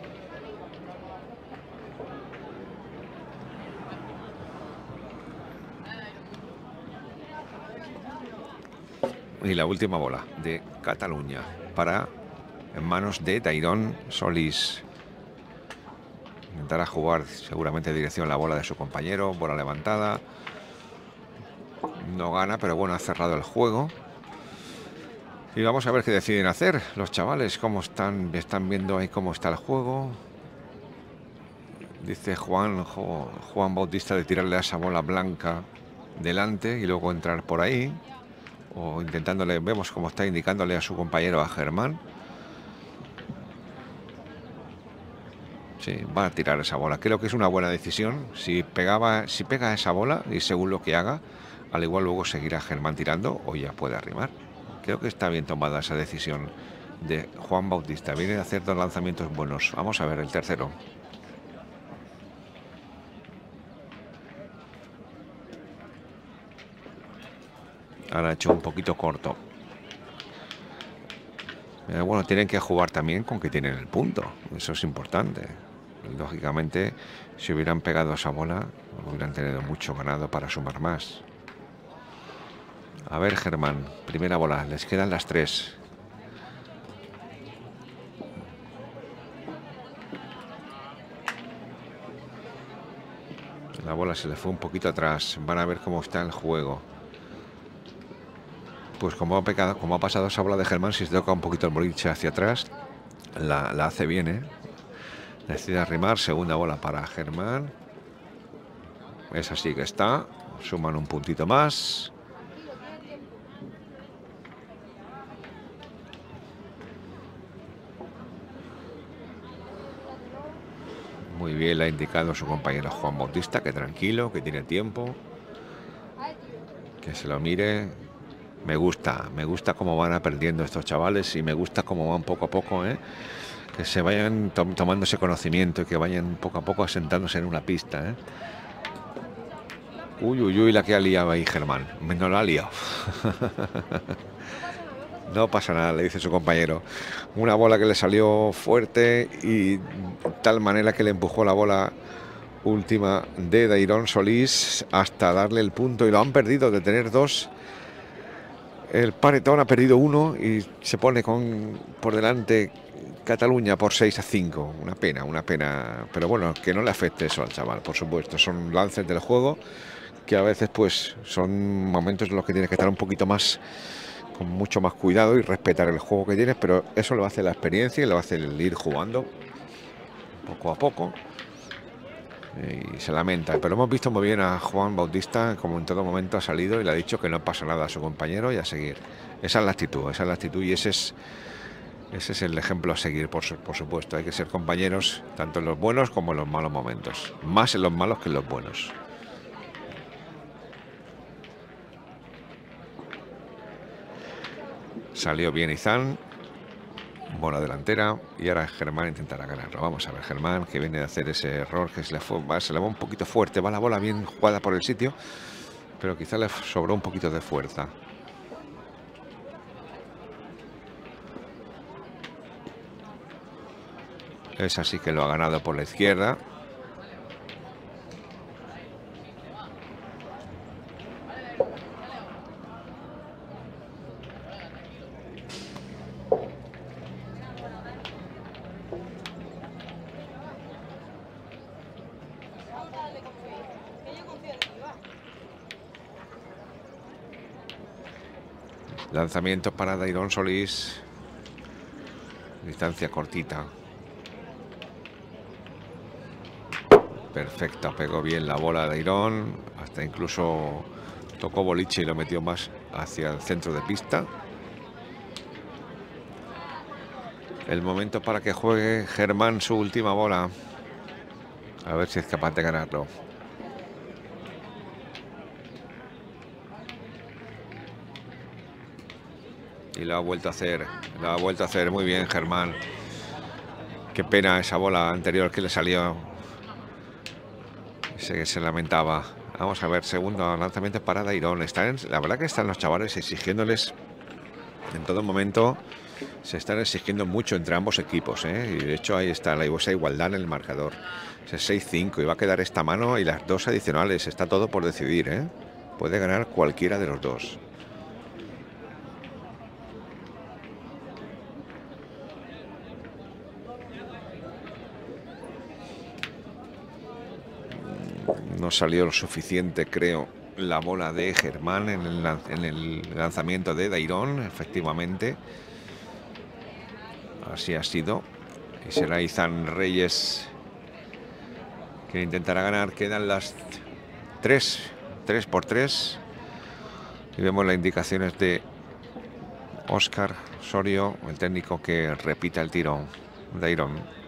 Speaker 1: Y la última bola de Cataluña para en manos de Dairon Solís. Intentará jugar seguramente en dirección a la bola de su compañero. Bola levantada. No gana, pero bueno, ha cerrado el juego. Y vamos a ver qué deciden hacer los chavales. Cómo están, están viendo ahí cómo está el juego. Dice Juan, Juan Bautista de tirarle a esa bola blanca delante y luego entrar por ahí. O intentándole, vemos cómo está indicándole a su compañero, a Germán. Sí, va a tirar esa bola. Creo que es una buena decisión. Si pegaba, si pega esa bola y según lo que haga, al igual luego seguirá Germán tirando o ya puede arrimar. Creo que está bien tomada esa decisión de Juan Bautista. Viene a hacer dos lanzamientos buenos. Vamos a ver el tercero. Ahora ha hecho un poquito corto. Pero bueno, tienen que jugar también con que tienen el punto. Eso es importante. Lógicamente, si hubieran pegado esa bola, hubieran tenido mucho ganado para sumar más. A ver, Germán, primera bola, les quedan las tres. La bola se le fue un poquito atrás. Van a ver cómo está el juego. Pues como ha, pecado, como ha pasado esa bola de Germán, si se toca un poquito el boliche hacia atrás, la, la hace bien, ¿eh? Decide arrimar, segunda bola para Germán. Esa sí que está. Suman un puntito más. Muy bien, le ha indicado su compañero Juan Bautista que tranquilo, que tiene tiempo. Que se lo mire. Me gusta, me gusta cómo van aprendiendo estos chavales y me gusta cómo van poco a poco, ¿eh? Que se vayan to tomando ese conocimiento y que vayan poco a poco asentándose en una pista, ¿eh? Uy, uy, uy, la que ha liado ahí Germán. No la ha liado. No pasa nada, le dice su compañero. Una bola que le salió fuerte y de tal manera que le empujó la bola última de Dairon Solís hasta darle el punto y lo han perdido de tener dos. El Paretón ha perdido uno y se pone con por delante Cataluña por seis a cinco. Una pena, una pena. Pero bueno, que no le afecte eso al chaval, por supuesto. Son lances del juego que a veces pues son momentos en los que tienes que estar un poquito más, con mucho más cuidado y respetar el juego que tienes, pero eso lo hace la experiencia y lo hace el ir jugando poco a poco. Y se lamenta, pero hemos visto muy bien a Juan Bautista como en todo momento ha salido y le ha dicho que no pasa nada a su compañero y a seguir. Esa es la actitud, esa es la actitud y ese es, ese es el ejemplo a seguir, por, por supuesto. Hay que ser compañeros tanto en los buenos como en los malos momentos, más en los malos que en los buenos. Salió bien Izán, bola delantera y ahora Germán intentará ganarlo. Vamos a ver, Germán que viene de hacer ese error que se le, fue, va, se le va un poquito fuerte, va la bola bien jugada por el sitio, pero quizá le sobró un poquito de fuerza. Es así que lo ha ganado por la izquierda. Lanzamiento para Dairón Solís. Distancia cortita. Perfecta, pegó bien la bola de Dairón. Hasta incluso tocó boliche y lo metió más hacia el centro de pista. El momento para que juegue Germán su última bola. A ver si es capaz de ganarlo. Y lo ha vuelto a hacer. Lo ha vuelto a hacer muy bien Germán. Qué pena esa bola anterior que le salió. Se, se lamentaba. Vamos a ver, segundo lanzamiento para Dairón. Están, la verdad que están los chavales exigiéndoles en todo momento. Se están exigiendo mucho entre ambos equipos, ¿eh? Y de hecho ahí está la esa igualdad en el marcador. Es seis cinco y va a quedar esta mano y las dos adicionales. Está todo por decidir, ¿eh? Puede ganar cualquiera de los dos. No salió lo suficiente, creo, la bola de Germán en el, en el lanzamiento de Dairón, efectivamente. Así ha sido. Y será Izan Reyes que intentará ganar. Quedan las tres, tres por tres. Y vemos las indicaciones de Óscar Sorio, el técnico, que repita el tiro. Dairón.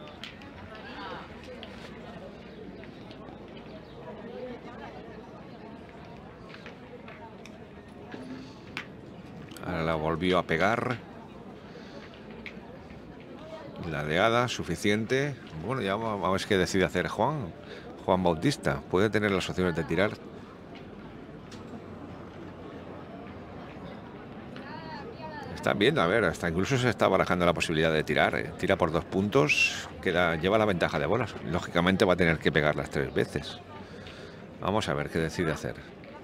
Speaker 1: Ahora la volvió a pegar. La de Ada, suficiente. Bueno, ya vamos a ver qué decide hacer Juan. Juan Bautista. Puede tener las opciones de tirar. Están viendo, a ver, hasta incluso se está barajando la posibilidad de tirar. ¿eh? Tira por dos puntos. Queda, lleva la ventaja de bolas. Lógicamente va a tener que pegarlas tres veces. Vamos a ver qué decide hacer.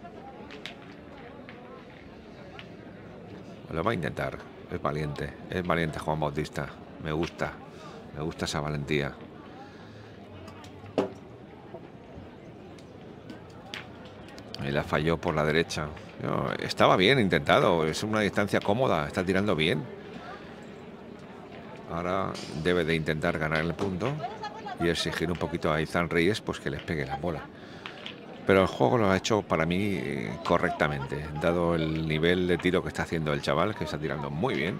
Speaker 1: Lo va a intentar. Es valiente. Es valiente Juan Bautista. Me gusta. Me gusta esa valentía. Y la falló por la derecha. No, estaba bien intentado. Es una distancia cómoda. Está tirando bien. Ahora debe de intentar ganar el punto y exigir un poquito a Izan Reyes pues que les pegue la bola. Pero el juego lo ha hecho para mí correctamente, dado el nivel de tiro que está haciendo el chaval, que está tirando muy bien.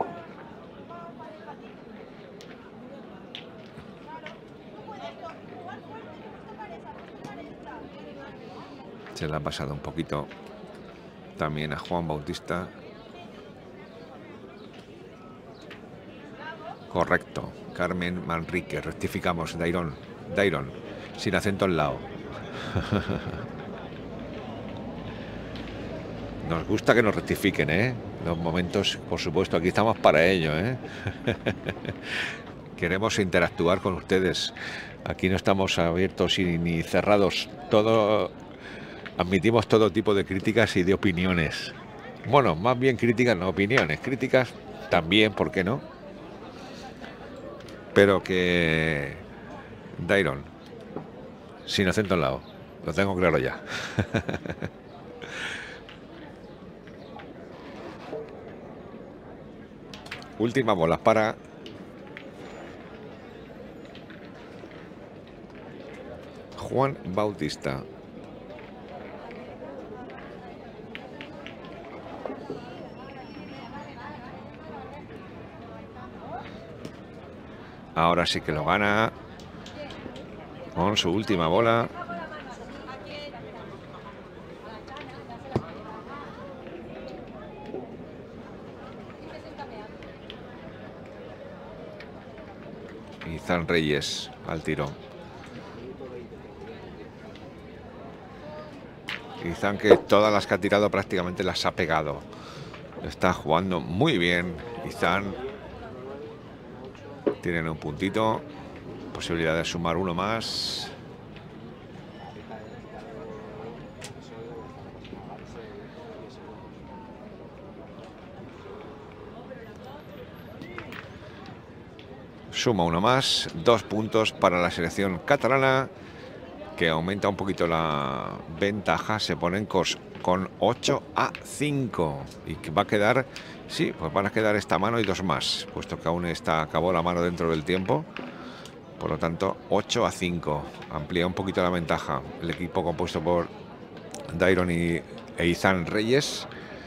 Speaker 1: Se le ha pasado un poquito también a Juan Bautista. Correcto. Carmen Manrique. Rectificamos. Dairón. Dairón. Sin acento al lado. Nos gusta que nos rectifiquen, ¿eh? Los momentos, por supuesto, aquí estamos para ello, ¿eh? Queremos interactuar con ustedes. Aquí no estamos abiertos y ni cerrados. Todo, admitimos todo tipo de críticas y de opiniones. Bueno, más bien críticas, no opiniones. Críticas también, ¿por qué no? Pero que Dairón, sin acento al lado. Lo tengo claro ya. Última bola para Juan Bautista. Ahora sí que lo gana con su última bola. Izan Reyes al tiro. Izan, que todas las que ha tirado prácticamente las ha pegado. Está jugando muy bien Izan. Tienen un puntito. Posibilidad de sumar uno más. Suma uno más. Dos puntos para la selección catalana. que aumenta un poquito la ventaja, se ponen cos, con ocho a cinco y que va a quedar, sí, pues van a quedar esta mano y dos más, puesto que aún está, acabó la mano dentro del tiempo. Por lo tanto, ocho a cinco, amplía un poquito la ventaja el equipo compuesto por Dairon y e Izan Reyes.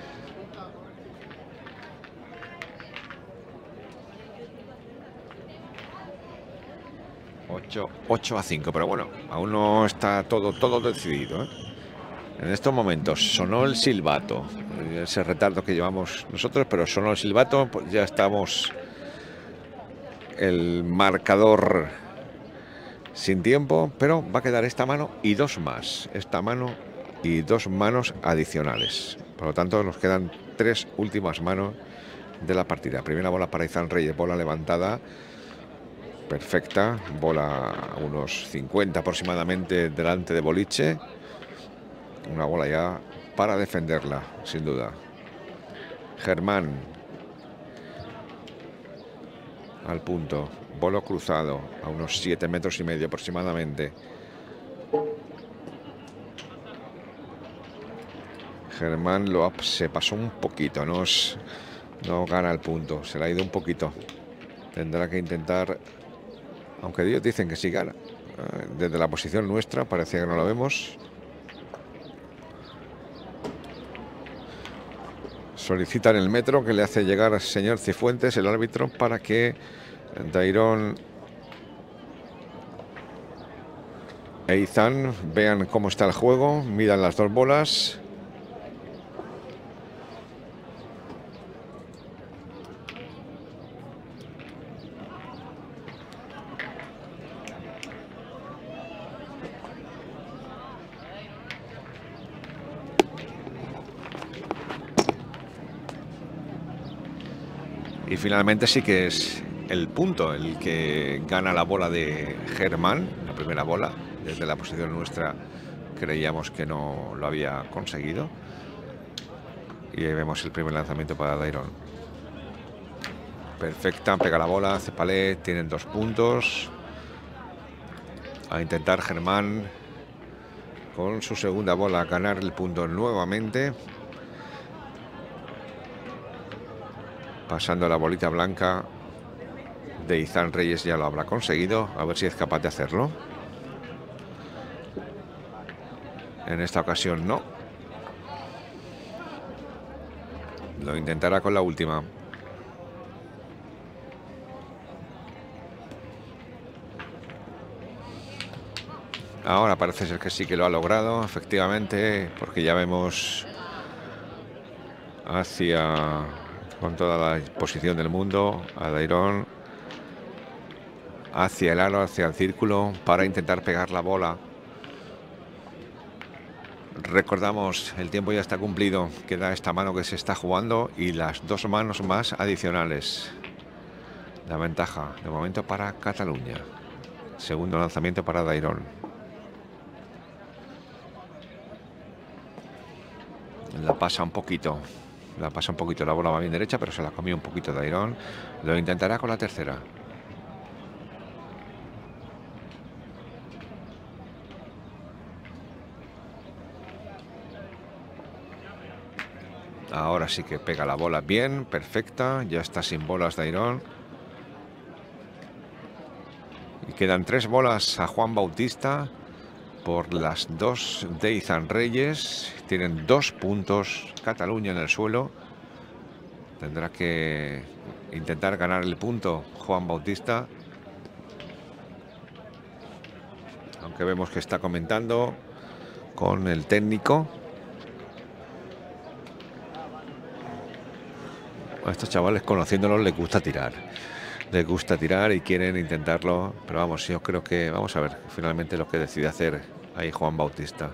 Speaker 1: ocho a cinco, pero bueno, aún no está todo, todo decidido, ¿eh? En estos momentos sonó el silbato, ese retardo que llevamos nosotros, pero sonó el silbato, pues ya estamos el marcador sin tiempo, pero va a quedar esta mano y dos más, esta mano y dos manos adicionales. Por lo tanto, nos quedan tres últimas manos de la partida. Primera bola para Izan Reyes, bola levantada. Perfecta, bola a unos cincuenta aproximadamente delante de Boliche. Una bola ya para defenderla, sin duda. Germán al punto, bolo cruzado a unos siete metros y medio aproximadamente. Germán lo se pasó un poquito, no, es, no gana el punto, se le ha ido un poquito. Tendrá que intentar, aunque ellos dicen que sí gana. Desde la posición nuestra parece que no lo vemos. Solicitan el metro que le hace llegar al señor Cifuentes, el árbitro, para que Dairon e Izan vean cómo está el juego, midan las dos bolas. Y finalmente sí que es el punto el que gana la bola de Germán, la primera bola. Desde la posición nuestra creíamos que no lo había conseguido. Y ahí vemos el primer lanzamiento para Dairon. Perfecta, pega la bola, hace palet, tienen dos puntos. A intentar Germán con su segunda bola ganar el punto nuevamente. Pasando la bolita blanca de Izan Reyes, ya lo habrá conseguido. A ver si es capaz de hacerlo. En esta ocasión no. Lo intentará con la última. Ahora parece ser que sí que lo ha logrado, efectivamente, porque ya vemos hacia, con toda la posición del mundo, a Dairon hacia el aro, hacia el círculo, para intentar pegar la bola. Recordamos, el tiempo ya está cumplido, queda esta mano que se está jugando y las dos manos más adicionales. La ventaja de momento para Cataluña. Segundo lanzamiento para Dairon. La pasa un poquito, la pasa un poquito, la bola va bien derecha, pero se la comió un poquito Dairon. Lo intentará con la tercera. Ahora sí que pega la bola bien, perfecta. Ya está sin bolas Dairon. Y quedan tres bolas a Juan Bautista por las dos de Izan Reyes. Tienen dos puntos. Cataluña en el suelo. Tendrá que intentar ganar el punto Juan Bautista. Aunque vemos que está comentando con el técnico. A estos chavales, conociéndolos, les gusta tirar. Les gusta tirar y quieren intentarlo. Pero vamos, yo creo que... Vamos a ver finalmente lo que decide hacer ahí Juan Bautista.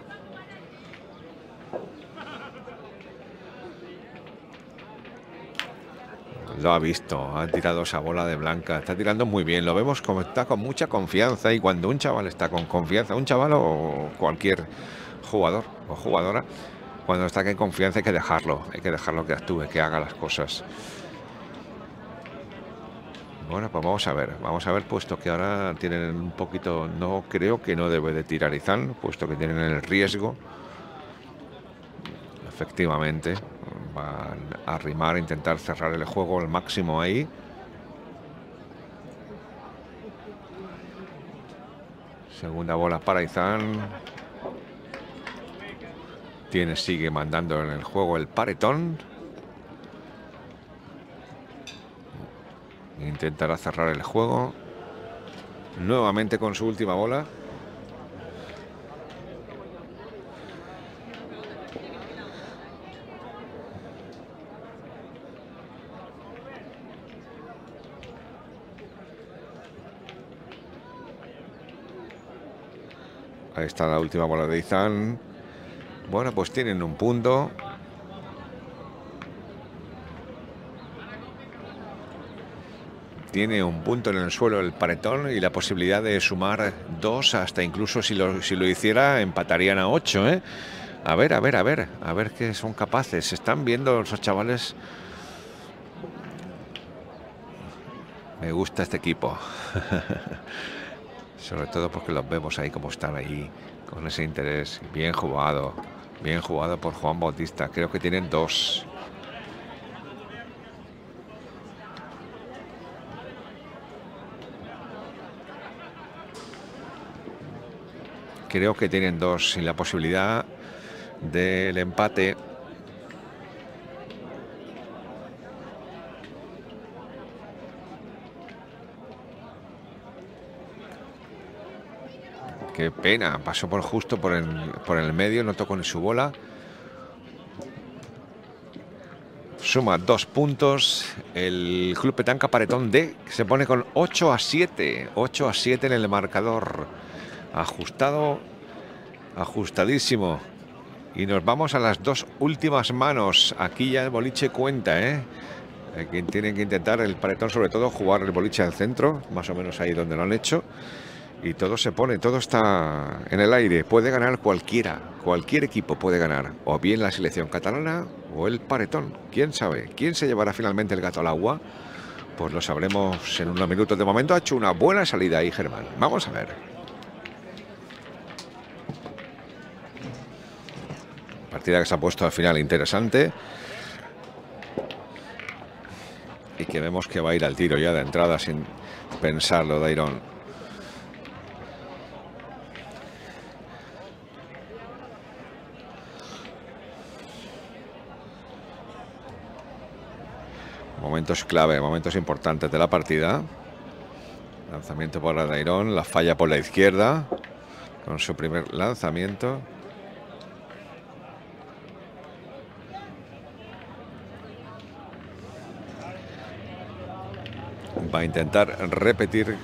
Speaker 1: Lo ha visto, ha tirado esa bola de blanca. Está tirando muy bien. Lo vemos como está con mucha confianza. Y cuando un chaval está con confianza, un chaval o cualquier jugador o jugadora, cuando está con confianza hay que dejarlo. Hay que dejarlo que actúe, que haga las cosas. Bueno, pues vamos a ver, vamos a ver, puesto que ahora tienen un poquito, no creo que no debe de tirar Izan, puesto que tienen el riesgo. Efectivamente, van a arrimar, a intentar cerrar el juego al máximo ahí. Segunda bola para Izan. Tiene, sigue mandando en el juego el paretón. Intentará cerrar el juego nuevamente con su última bola. Ahí está la última bola de Izan. Bueno, pues tienen un punto. Tiene un punto en el suelo el paretón y la posibilidad de sumar dos, hasta incluso si lo, si lo hiciera empatarían a ocho, ¿eh? A ver, a ver, a ver, a ver qué son capaces. Se están viendo esos chavales. Me gusta este equipo. Sobre todo porque los vemos ahí como están ahí, con ese interés. Bien jugado, bien jugado por Juan Bautista. Creo que tienen dos. Creo que tienen dos, y la posibilidad del empate. Qué pena, pasó por justo por el, por el medio, no tocó ni su bola. Suma dos puntos. El Club Petanca Paretón D se pone con ocho a siete. ocho a siete en el marcador. Ajustado, ajustadísimo. Y nos vamos a las dos últimas manos. Aquí ya el boliche cuenta, ¿eh? Aquí tienen que intentar el Paretón, sobre todo, jugar el boliche al centro, más o menos ahí donde lo han hecho. Y todo se pone, todo está en el aire. Puede ganar cualquiera, cualquier equipo puede ganar. O bien la selección catalana o el Paretón. ¿Quién sabe? ¿Quién se llevará finalmente el gato al agua? Pues lo sabremos en unos minutos. De momento ha hecho una buena salida ahí Germán. Vamos a ver. Partida que se ha puesto al final interesante. Y que vemos que va a ir al tiro ya de entrada sin pensarlo, Dairon. Momentos clave, momentos importantes de la partida. Lanzamiento por Dairon, la falla por la izquierda con su primer lanzamiento. Va a intentar repetir,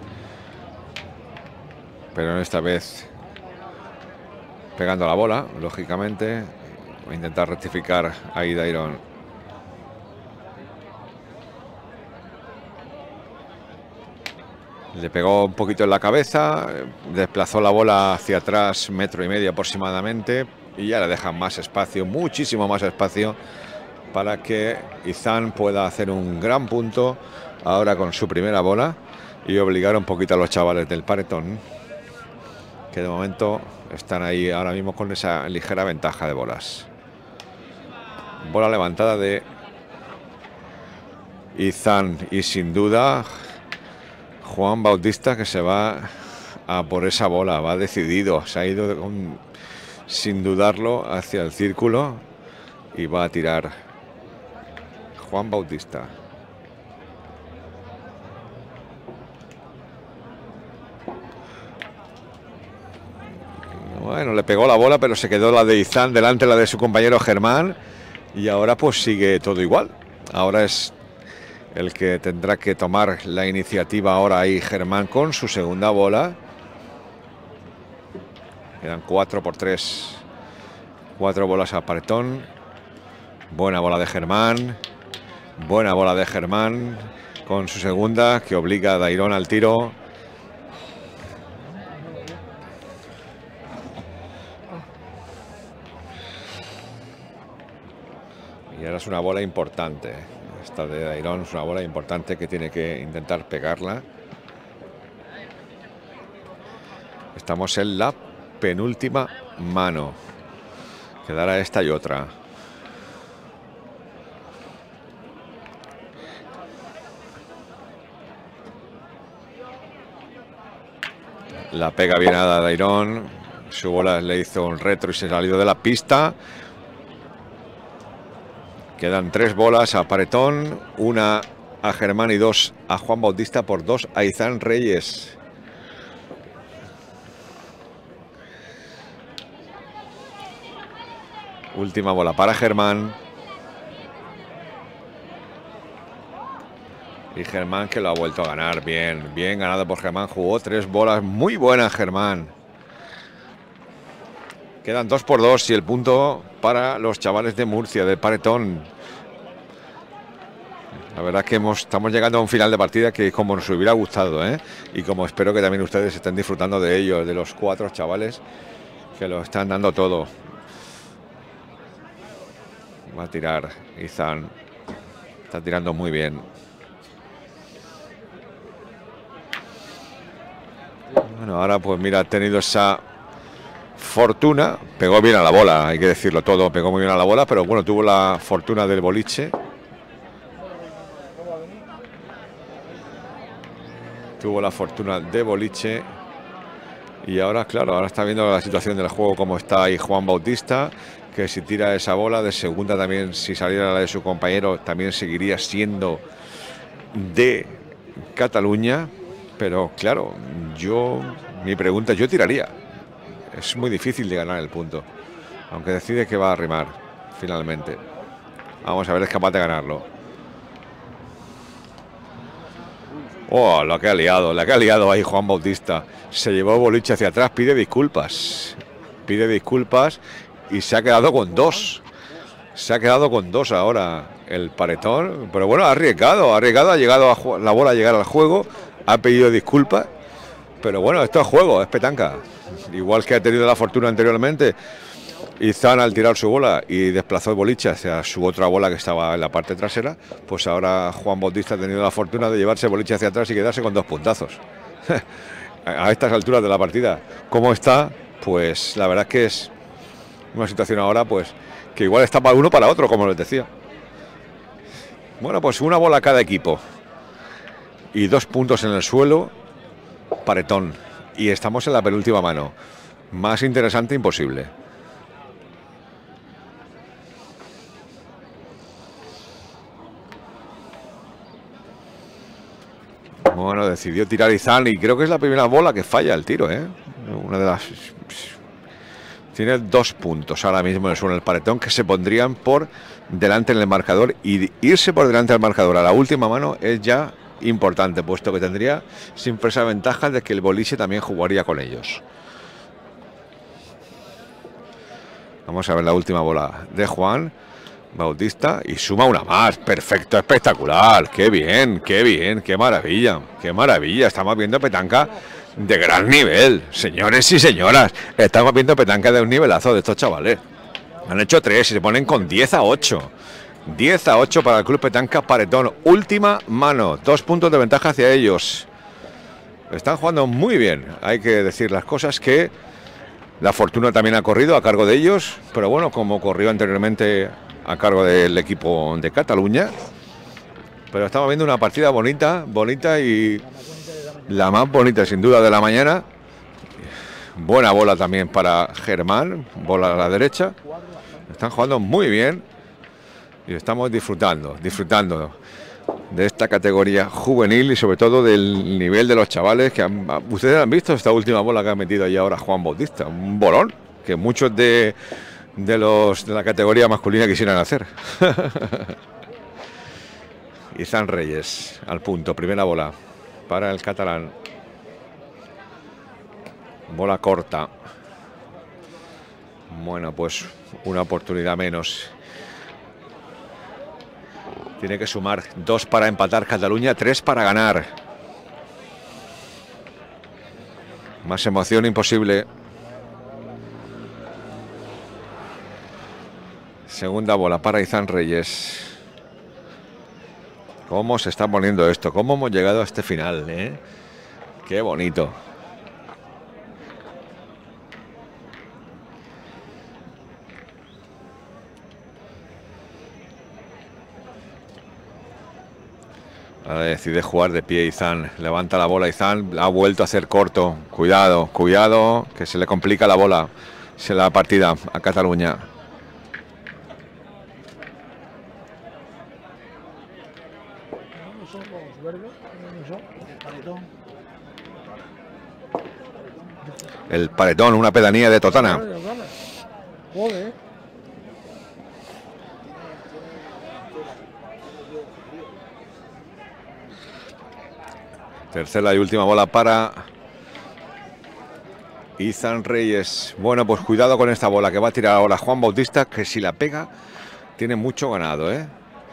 Speaker 1: pero esta vez pegando la bola, lógicamente. Va a intentar rectificar ahí Dairon. Le pegó un poquito en la cabeza, desplazó la bola hacia atrás metro y medio aproximadamente y ya le dejan más espacio, muchísimo más espacio, para que Izan pueda hacer un gran punto ahora con su primera bola y obligar un poquito a los chavales del Paretón, que de momento están ahí ahora mismo con esa ligera ventaja de bolas. Bola levantada de Izan y sin duda Juan Bautista, que se va a por esa bola, va decidido, se ha ido con, sin dudarlo hacia el círculo y va a tirar Juan Bautista. Bueno, le pegó la bola, pero se quedó la de Izan delante, la de su compañero Germán, y ahora pues sigue todo igual. Ahora es el que tendrá que tomar la iniciativa ahora ahí Germán con su segunda bola. Quedan cuatro por tres. Cuatro bolas a Paretón. Buena bola de Germán. Buena bola de Germán con su segunda, que obliga a Dairon al tiro. Y ahora es una bola importante. Esta de Dairon es una bola importante que tiene que intentar pegarla. Estamos en la penúltima mano. Quedará esta y otra. La pega bien a Dairon. Su bola le hizo un retro y se salió de la pista. Quedan tres bolas a Paretón, una a Germán y dos a Juan Bautista por dos a Izan Reyes. Última bola para Germán. Y Germán que lo ha vuelto a ganar. Bien, bien ganado por Germán. Jugó tres bolas muy buenas Germán. Quedan dos por dos y el punto para los chavales de Murcia, de Paretón. La verdad es que hemos, estamos llegando a un final de partida que como nos hubiera gustado, ¿eh? Y como espero que también ustedes estén disfrutando de ellos, de los cuatro chavales que lo están dando todo. Va a tirar Izan. Está tirando muy bien. Bueno, ahora pues mira, ha tenido esa fortuna. Pegó bien a la bola, hay que decirlo todo. Pegó muy bien a la bola, pero bueno, tuvo la fortuna del boliche. Tuvo la fortuna de boliche. Y ahora, claro, ahora está viendo la situación del juego, cómo está ahí Juan Bautista, que si tira esa bola de segunda también, si saliera la de su compañero, también seguiría siendo de Cataluña. Pero claro, yo, mi pregunta, yo tiraría. Es muy difícil de ganar el punto, aunque decide que va a arrimar finalmente. Vamos a ver, es capaz de ganarlo. Oh, lo que ha liado, la que ha liado ahí Juan Bautista. Se llevó el boliche hacia atrás, pide disculpas. Pide disculpas y se ha quedado con dos. Se ha quedado con dos ahora el Paretón. Pero bueno, ha arriesgado, ha arriesgado, ha llegado a la bola a llegar al juego. Ha pedido disculpas. Pero bueno, esto es juego, es petanca. Igual que ha tenido la fortuna anteriormente. Izan al tirar su bola y desplazó el boliche hacia su otra bola que estaba en la parte trasera, pues ahora Juan Bautista ha tenido la fortuna de llevarse el boliche hacia atrás y quedarse con dos puntazos. A estas alturas de la partida, ¿cómo está? Pues la verdad es que es una situación ahora pues que igual está para uno para otro, como les decía. Bueno, pues una bola a cada equipo y dos puntos en el suelo, Paretón. Y estamos en la penúltima mano. Más interesante imposible. Bueno, decidió tirar Izan y creo que es la primera bola que falla el tiro, ¿eh? Una de las... Tiene dos puntos ahora mismo en el suelo el Paretón que se pondrían por delante en el marcador, y irse por delante del marcador a la última mano es ya importante, puesto que tendría siempre esa ventaja de que el boliche también jugaría con ellos. Vamos a ver la última bola de Juan Bautista y suma una más. Perfecto, espectacular. Qué bien, qué bien, qué maravilla, qué maravilla. Estamos viendo petanca de gran nivel, señores y señoras. Estamos viendo petanca de un nivelazo de estos chavales. Han hecho tres y se ponen con diez a ocho. diez a ocho para el Club Petanca Paretón. Última mano, dos puntos de ventaja hacia ellos. Están jugando muy bien. Hay que decir las cosas, que la fortuna también ha corrido a cargo de ellos, pero bueno, como corrió anteriormente a cargo del equipo de Cataluña. Pero estamos viendo una partida bonita, bonita y la más bonita sin duda de la mañana. Buena bola también para Germán, bola a la derecha. Están jugando muy bien y estamos disfrutando, disfrutando de esta categoría juvenil y sobre todo del nivel de los chavales que han, ustedes han visto esta última bola que ha metido ahí ahora Juan Bautista, un bolón que muchos de, de los de la categoría masculina quisieran hacer. Izan Reyes al punto, primera bola para el catalán. Bola corta. Bueno, pues una oportunidad menos. Tiene que sumar dos para empatar Cataluña, tres para ganar. Más emoción imposible. Segunda bola para Izan Reyes. cómo se está poniendo esto, cómo hemos llegado a este final, ¿eh? Qué bonito. Ahora decide jugar de pie Izan. Levanta la bola Izan. Ha vuelto a hacer corto. Cuidado, cuidado, que se le complica la bola. Se la partida a Cataluña. El Paretón, una pedanía de Totana. Tercera y última bola para Izan Reyes. Bueno, pues cuidado con esta bola que va a tirar ahora Juan Bautista, que si la pega tiene mucho ganado, ¿eh?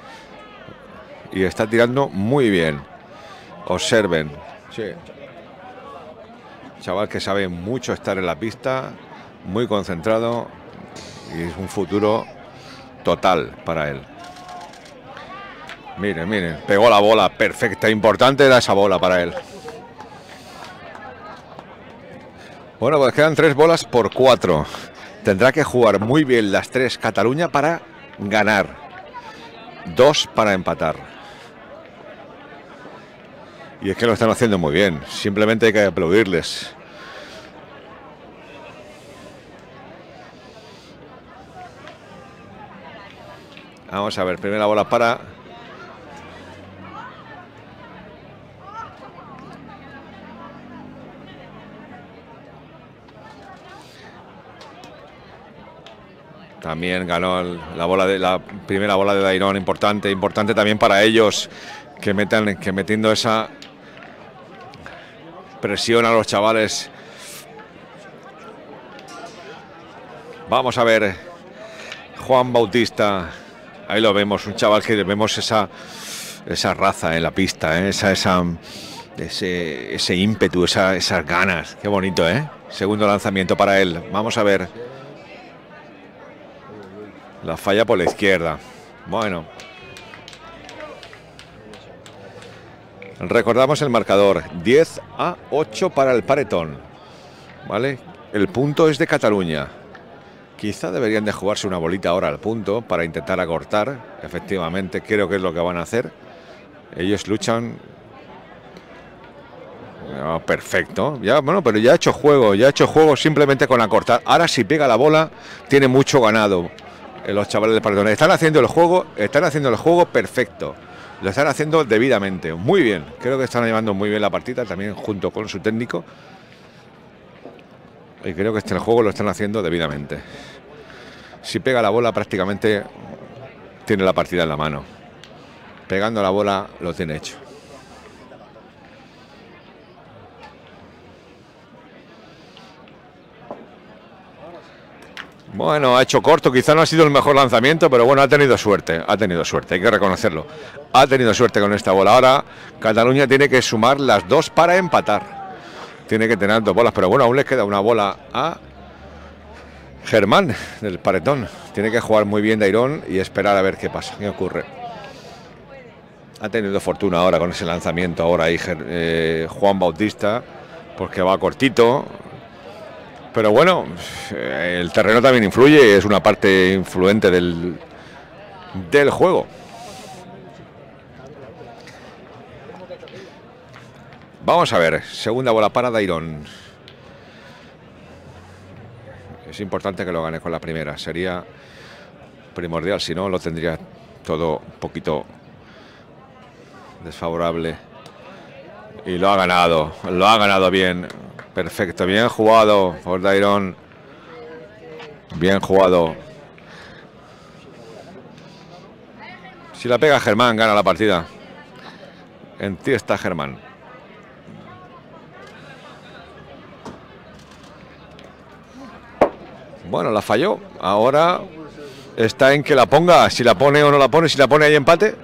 Speaker 1: Y está tirando muy bien. Observen. Sí. Chaval que sabe mucho estar en la pista, muy concentrado y es un futuro total para él. Miren, miren, pegó la bola perfecta, importante era esa bola para él. Bueno, pues quedan tres bolas por cuatro. Tendrá que jugar muy bien las tres Cataluña para ganar. Dos para empatar. Y es que lo están haciendo muy bien, simplemente hay que aplaudirles. Vamos a ver, primera bola para también ganó el, la bola de la primera bola de Dairón, importante, importante también para ellos que metan, que metiendo esa presión a los chavales. Vamos a ver, Juan Bautista, ahí lo vemos, un chaval que vemos esa esa raza en la pista, ¿eh? esa, esa ese, ese ímpetu, esa, esas ganas, qué bonito, ¿eh? Segundo lanzamiento para él, vamos a ver. La falla por la izquierda. Bueno. Recordamos el marcador. diez a ocho para el Paretón. ¿Vale? El punto es de Cataluña. Quizá deberían de jugarse una bolita ahora al punto para intentar acortar. Efectivamente, creo que es lo que van a hacer. Ellos luchan. Oh, perfecto. Ya, bueno, pero ya ha hecho juego. Ya ha hecho juego simplemente con acortar. Ahora si pega la bola, tiene mucho ganado. Los chavales del Paretón están haciendo el juego, están haciendo el juego perfecto, lo están haciendo debidamente, muy bien. Creo que están llevando muy bien la partida también junto con su técnico. Y creo que este juego lo están haciendo debidamente. Si pega la bola prácticamente tiene la partida en la mano. Pegando la bola lo tiene hecho. Bueno, ha hecho corto, quizá no ha sido el mejor lanzamiento, pero bueno, ha tenido suerte, ha tenido suerte, hay que reconocerlo. Ha tenido suerte con esta bola. Ahora Cataluña tiene que sumar las dos para empatar. Tiene que tener dos bolas, pero bueno, aún le queda una bola a Germán del Paretón. Tiene que jugar muy bien Dairón y esperar a ver qué pasa, qué ocurre. Ha tenido fortuna ahora con ese lanzamiento, ahora ahí eh, Juan Bautista, porque va cortito. Pero bueno, el terreno también influye, es una parte influente del, del juego. Vamos a ver, segunda bola para Dairón. Es importante que lo gane con la primera, sería primordial, si no lo tendría todo un poquito desfavorable. Y lo ha ganado, lo ha ganado bien. Perfecto, bien jugado por Dairón. Bien jugado. Si la pega Germán, gana la partida. En ti está Germán. Bueno, la falló. Ahora está en que la ponga. Si la pone o no la pone. Si la pone hay empate.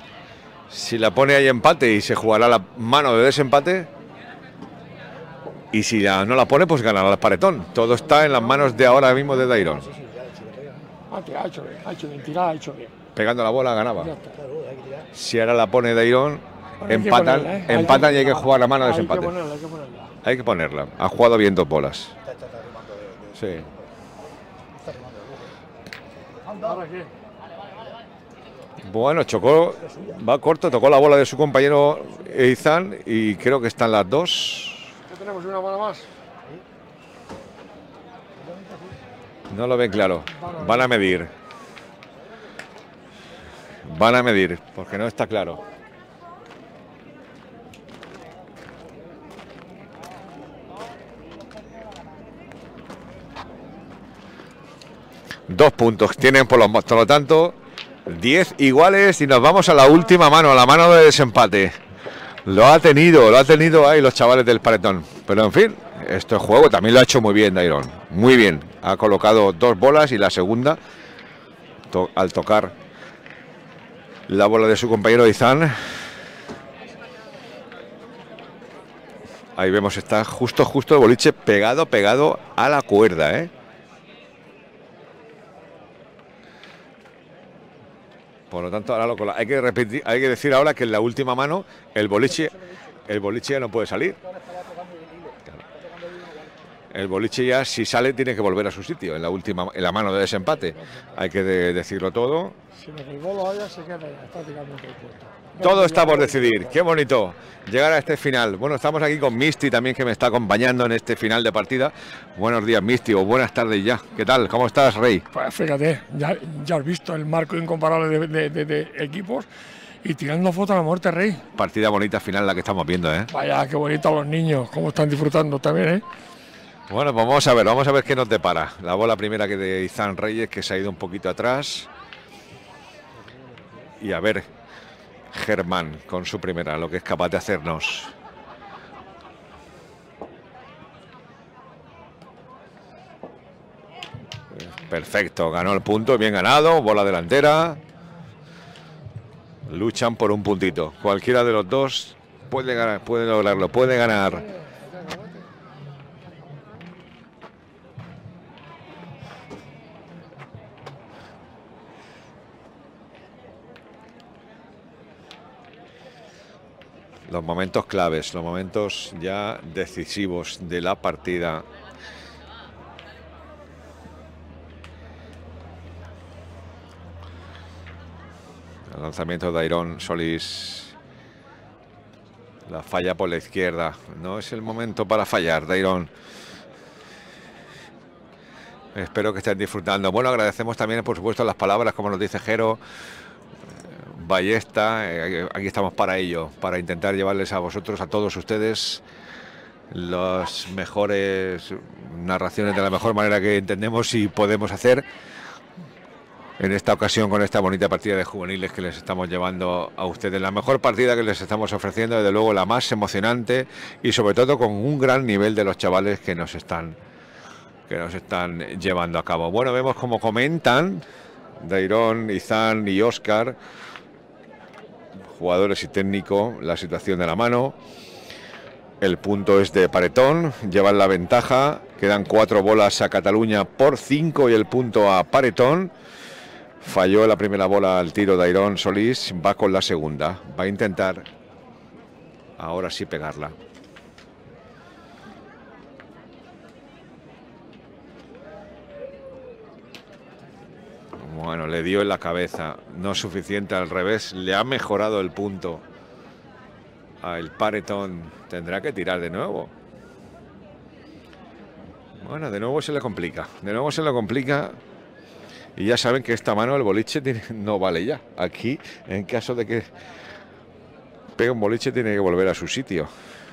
Speaker 1: Si la pone ahí empate y se jugará la mano de desempate. y si ya no la pone, pues ganará el paretón. Todo está en las manos de ahora mismo de Dairón.
Speaker 2: Ha hecho bien, ha hecho bien, tirada, ha hecho bien.
Speaker 1: Pegando la bola ganaba. Si ahora la pone Dairón, empatan,
Speaker 2: ponerla, ¿eh?
Speaker 1: empatan
Speaker 2: Hay
Speaker 1: y hay que jugar la mano de
Speaker 2: Hay que
Speaker 1: desempate.
Speaker 2: ponerla, hay que ponerla.
Speaker 1: Hay que ponerla. Ha jugado bien dos bolas. Sí.
Speaker 2: ¿Ahora qué?
Speaker 1: Bueno, chocó, va corto, tocó la bola de su compañero Izan y creo que están las dos.
Speaker 2: ¿Ya tenemos una bola más?
Speaker 1: No lo ven claro. Van a medir. Van a medir, porque no está claro. Dos puntos tienen por, los, por lo tanto, diez iguales y nos vamos a la última mano, a la mano de desempate. Lo ha tenido, lo ha tenido ahí los chavales del paretón. Pero en fin, este juego también lo ha hecho muy bien Dairón. Muy bien. Ha colocado dos bolas y la segunda, to al tocar la bola de su compañero Izan. Ahí vemos, está justo, justo el boliche pegado, pegado a la cuerda, ¿eh? Por lo tanto, ahora lo, hay que repetir, hay que decir ahora que en la última mano el boliche, el boliche ya no puede salir. El boliche ya, si sale, tiene que volver a su sitio en la última, en la mano de desempate. Hay que de, decirlo todo.
Speaker 2: Si me revuelvo allá, se queda ya prácticamente el puesto.
Speaker 1: Todo está por decidir. Qué bonito llegar a este final. Bueno, estamos aquí con Misty también, que me está acompañando en este final de partida. Buenos días, Misty, o buenas tardes ya. ¿Qué tal? ¿Cómo estás, Rey?
Speaker 2: Pues fíjate, ya, ya has visto el marco incomparable de, de, de, de equipos y tirando fotos a la muerte, Rey.
Speaker 1: Partida bonita final la que estamos viendo, ¿eh?
Speaker 2: Vaya, qué bonito los niños, cómo están disfrutando también, ¿eh?
Speaker 1: Bueno, pues vamos a ver, vamos a ver qué nos depara. La bola primera que de Izan Reyes, que se ha ido un poquito atrás. Y a ver, Germán con su primera, lo que es capaz de hacernos. Perfecto, ganó el punto, bien ganado, bola delantera. Luchan por un puntito. Cualquiera de los dos puede ganar, puede lograrlo, puede ganar. Los momentos claves, los momentos ya decisivos de la partida. El lanzamiento de Dairón Solís. La falla por la izquierda. No es el momento para fallar, Dairón. Espero que estén disfrutando. Bueno, agradecemos también, por supuesto, las palabras, como nos dice Jero. Ballesta, eh, aquí estamos para ello, para intentar llevarles a vosotros, a todos ustedes, las mejores narraciones de la mejor manera que entendemos y podemos hacer. En esta ocasión, con esta bonita partida de juveniles que les estamos llevando a ustedes, la mejor partida que les estamos ofreciendo, desde luego la más emocionante y sobre todo con un gran nivel de los chavales que nos están, que nos están llevando a cabo. Bueno, vemos como comentan Dairón, Izan y Óscar, jugadores y técnico, la situación de la mano. El punto es de Paretón, llevan la ventaja, quedan cuatro bolas a Cataluña por cinco y el punto a Paretón. Falló la primera bola al tiro Dairón Solís, va con la segunda, va a intentar ahora sí pegarla. Bueno, le dio en la cabeza, no es suficiente, al revés, le ha mejorado el punto. El Paretón tendrá que tirar de nuevo. Bueno, de nuevo se le complica, de nuevo se le complica. Y ya saben que esta mano, el boliche, tiene, no vale ya. Aquí, en caso de que pegue un boliche, tiene que volver a su sitio.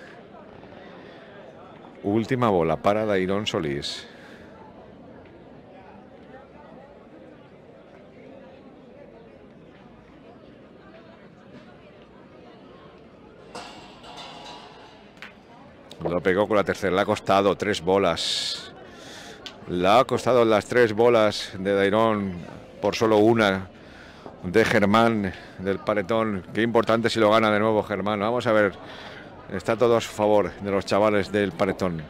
Speaker 1: Última bola para Dairón Solís. Lo pegó con la tercera, le ha costado tres bolas. Le ha costado las tres bolas de Dairón por solo una de Germán del Paretón. Qué importante si lo gana de nuevo Germán. Vamos a ver Está todo a su favor de los chavales del Paretón.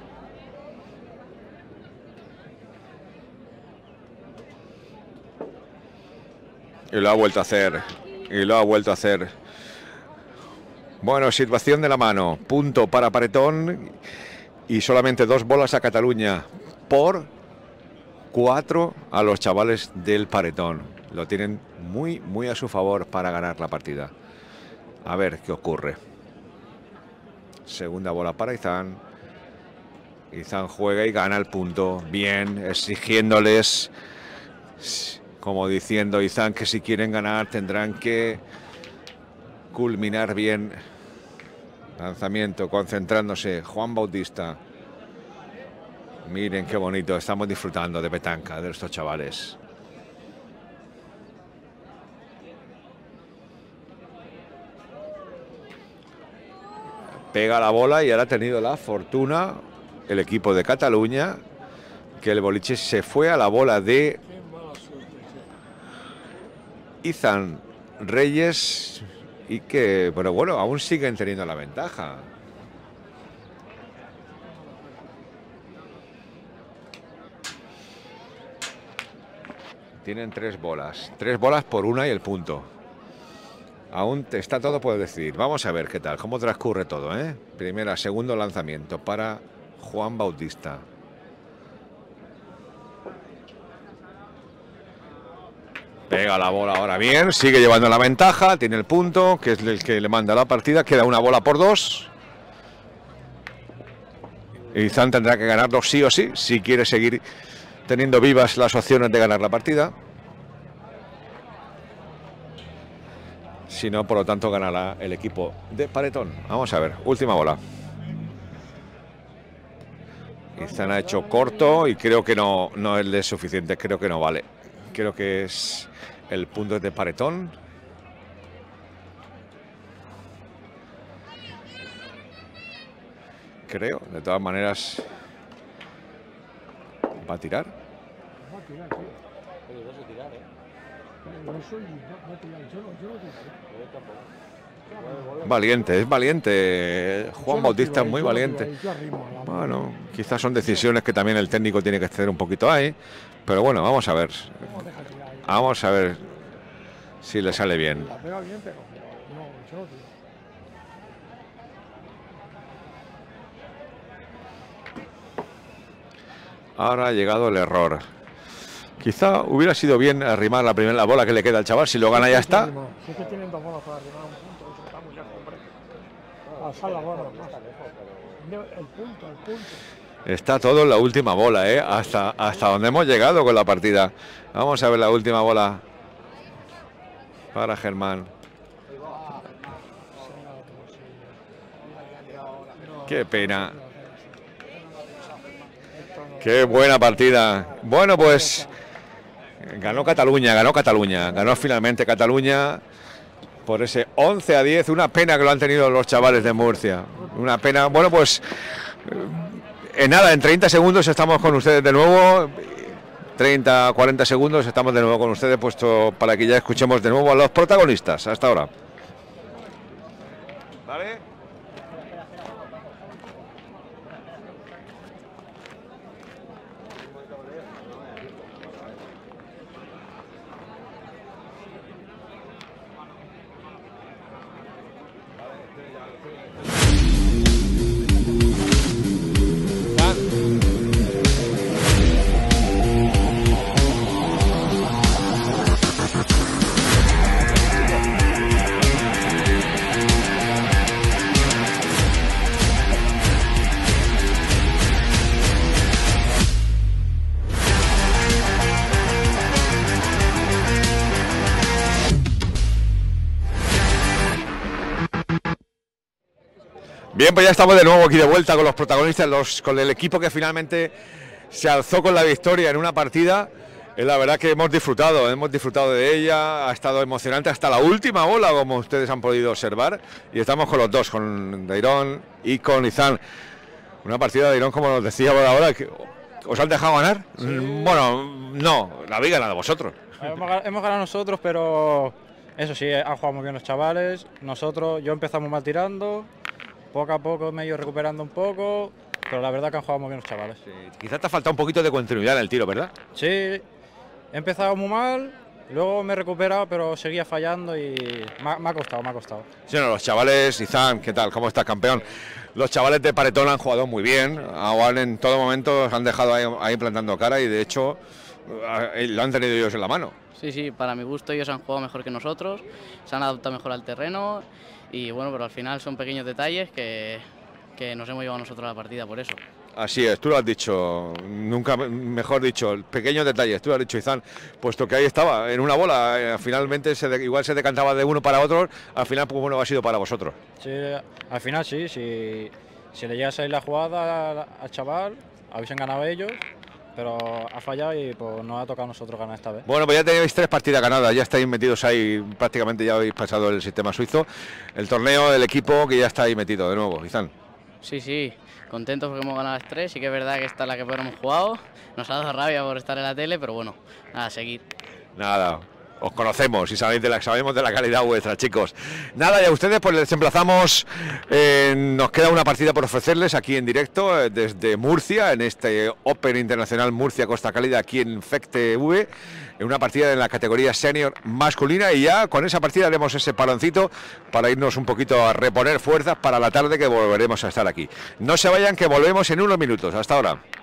Speaker 1: Y lo ha vuelto a hacer. Y lo ha vuelto a hacer. Bueno, situación de la mano. Punto para Paretón. Y solamente dos bolas a Cataluña. Por cuatro a los chavales del Paretón. Lo tienen muy, muy a su favor para ganar la partida. A ver qué ocurre. Segunda bola para Izan. Izan juega y gana el punto. Bien, exigiéndoles, como diciendo Izan, que si quieren ganar tendrán que culminar bien. Lanzamiento, concentrándose. Juan Bautista. Miren qué bonito, estamos disfrutando de petanca de estos chavales. Pega la bola y ahora ha tenido la fortuna el equipo de Cataluña que el boliche se fue a la bola de Izan Reyes y que, pero bueno, aún siguen teniendo la ventaja. Tienen tres bolas, tres bolas por una y el punto. Aún está todo por decidir. Vamos a ver qué tal, cómo transcurre todo, ¿eh? Primera, segundo lanzamiento para Juan Bautista. Pega la bola ahora bien, sigue llevando la ventaja, tiene el punto, que es el que le manda la partida. Queda una bola por dos. Izan tendrá que ganarlo sí o sí, si quiere seguir teniendo vivas las opciones de ganar la partida. Si no, por lo tanto, ganará el equipo de Paretón. Vamos a ver, última bola. Izan ha hecho corto y creo que no, no es de suficiente, creo que no vale. Creo que es el punto de Paretón. Creo, de todas maneras, va a tirar.
Speaker 3: Va a tirar, sí. Peligroso tirar, ¿eh? Peligroso y va a tirar. Yo no, yo no tiro.
Speaker 1: Valiente, es valiente. Juan Bautista es muy valiente. Bueno, quizás son decisiones que también el técnico tiene que ceder un poquito ahí. Pero bueno, vamos a ver. Vamos a ver si le sale bien.
Speaker 2: La pega bien, pero no, yo no tiro.
Speaker 1: Ahora ha llegado el error. Quizá hubiera sido bien arrimar la primera bola que le queda al chaval. Si lo gana ya está.
Speaker 2: Si es que tienen dos bolas para arrimar un punto, eso está muy lejos, hombre. Pasar la bola, el punto, el punto.
Speaker 1: Está todo en la última bola, ¿eh? Hasta, hasta donde hemos llegado con la partida. Vamos a ver la última bola para Germán. Qué pena. Qué buena partida. Bueno, pues ganó Cataluña, ganó Cataluña. Ganó finalmente Cataluña por ese once a diez. Una pena que lo han tenido los chavales de Murcia. Una pena. Bueno, pues en nada, en treinta segundos estamos con ustedes de nuevo. treinta, cuarenta segundos estamos de nuevo con ustedes, puesto para que ya escuchemos de nuevo a los protagonistas. Hasta ahora. ¿Vale? Bien, pues ya estamos de nuevo aquí de vuelta con los protagonistas, los, con el equipo que finalmente se alzó con la victoria en una partida. Eh, la verdad que hemos disfrutado, hemos disfrutado de ella, ha estado emocionante hasta la última bola, como ustedes han podido observar. Y estamos con los dos, con Dairón y con Izan. Una partida de Dairón, como nos decía por ahora, que ¿os han dejado ganar? Sí. Bueno, no, la habéis ganado vosotros.
Speaker 4: Hemos, hemos ganado nosotros, pero eso sí, han jugado muy bien los chavales. Nosotros, yo empezamos mal tirando. poco a poco me he ido recuperando un poco, pero la verdad que han jugado muy bien los chavales.
Speaker 1: Sí, quizás te ha faltado un poquito de continuidad en el tiro, ¿verdad?
Speaker 4: Sí, he empezado muy mal, luego me he recuperado, pero seguía fallando y me ha, me ha costado, me ha costado.
Speaker 1: Sí, no, los chavales, Izan, ¿qué tal? ¿Cómo estás, campeón? Los chavales de Paretón han jugado muy bien, aún en todo momento han dejado ahí, ahí plantando cara y de hecho eh, lo han tenido ellos en la mano.
Speaker 5: Sí, sí, para mi gusto ellos han jugado mejor que nosotros, se han adaptado mejor al terreno y bueno, pero al final son pequeños detalles que, que nos hemos llevado nosotros a la partida por eso.
Speaker 1: Así es, tú lo has dicho, nunca mejor dicho, pequeños detalles, tú lo has dicho, Izan, puesto que ahí estaba, en una bola, eh, finalmente se de, igual se decantaba de uno para otro, al final pues bueno, ha sido para vosotros.
Speaker 4: Sí, al final sí, si, si le llega a salir la jugada al chaval, hubiesen ganado ellos, pero ha fallado y pues nos ha tocado a nosotros ganar esta vez.
Speaker 1: Bueno, pues ya tenéis tres partidas ganadas, ya estáis metidos ahí, prácticamente ya habéis pasado el sistema suizo, el torneo, el equipo que ya está ahí metido de nuevo, Izan.
Speaker 5: Sí, sí, contentos porque hemos ganado las tres, sí que es verdad que esta es la que peor hemos jugado, nos ha dado rabia por estar en la tele, pero bueno, nada, seguir.
Speaker 1: Nada, os conocemos y sabéis de la, sabemos de la calidad vuestra, chicos. Nada, y a ustedes pues les emplazamos, eh, nos queda una partida por ofrecerles aquí en directo eh, desde Murcia, en este Open Internacional Murcia Costa Cálida, aquí en F E C T V, en una partida en la categoría senior masculina, y ya con esa partida haremos ese paloncito para irnos un poquito a reponer fuerzas para la tarde que volveremos a estar aquí. No se vayan, que volvemos en unos minutos. Hasta ahora.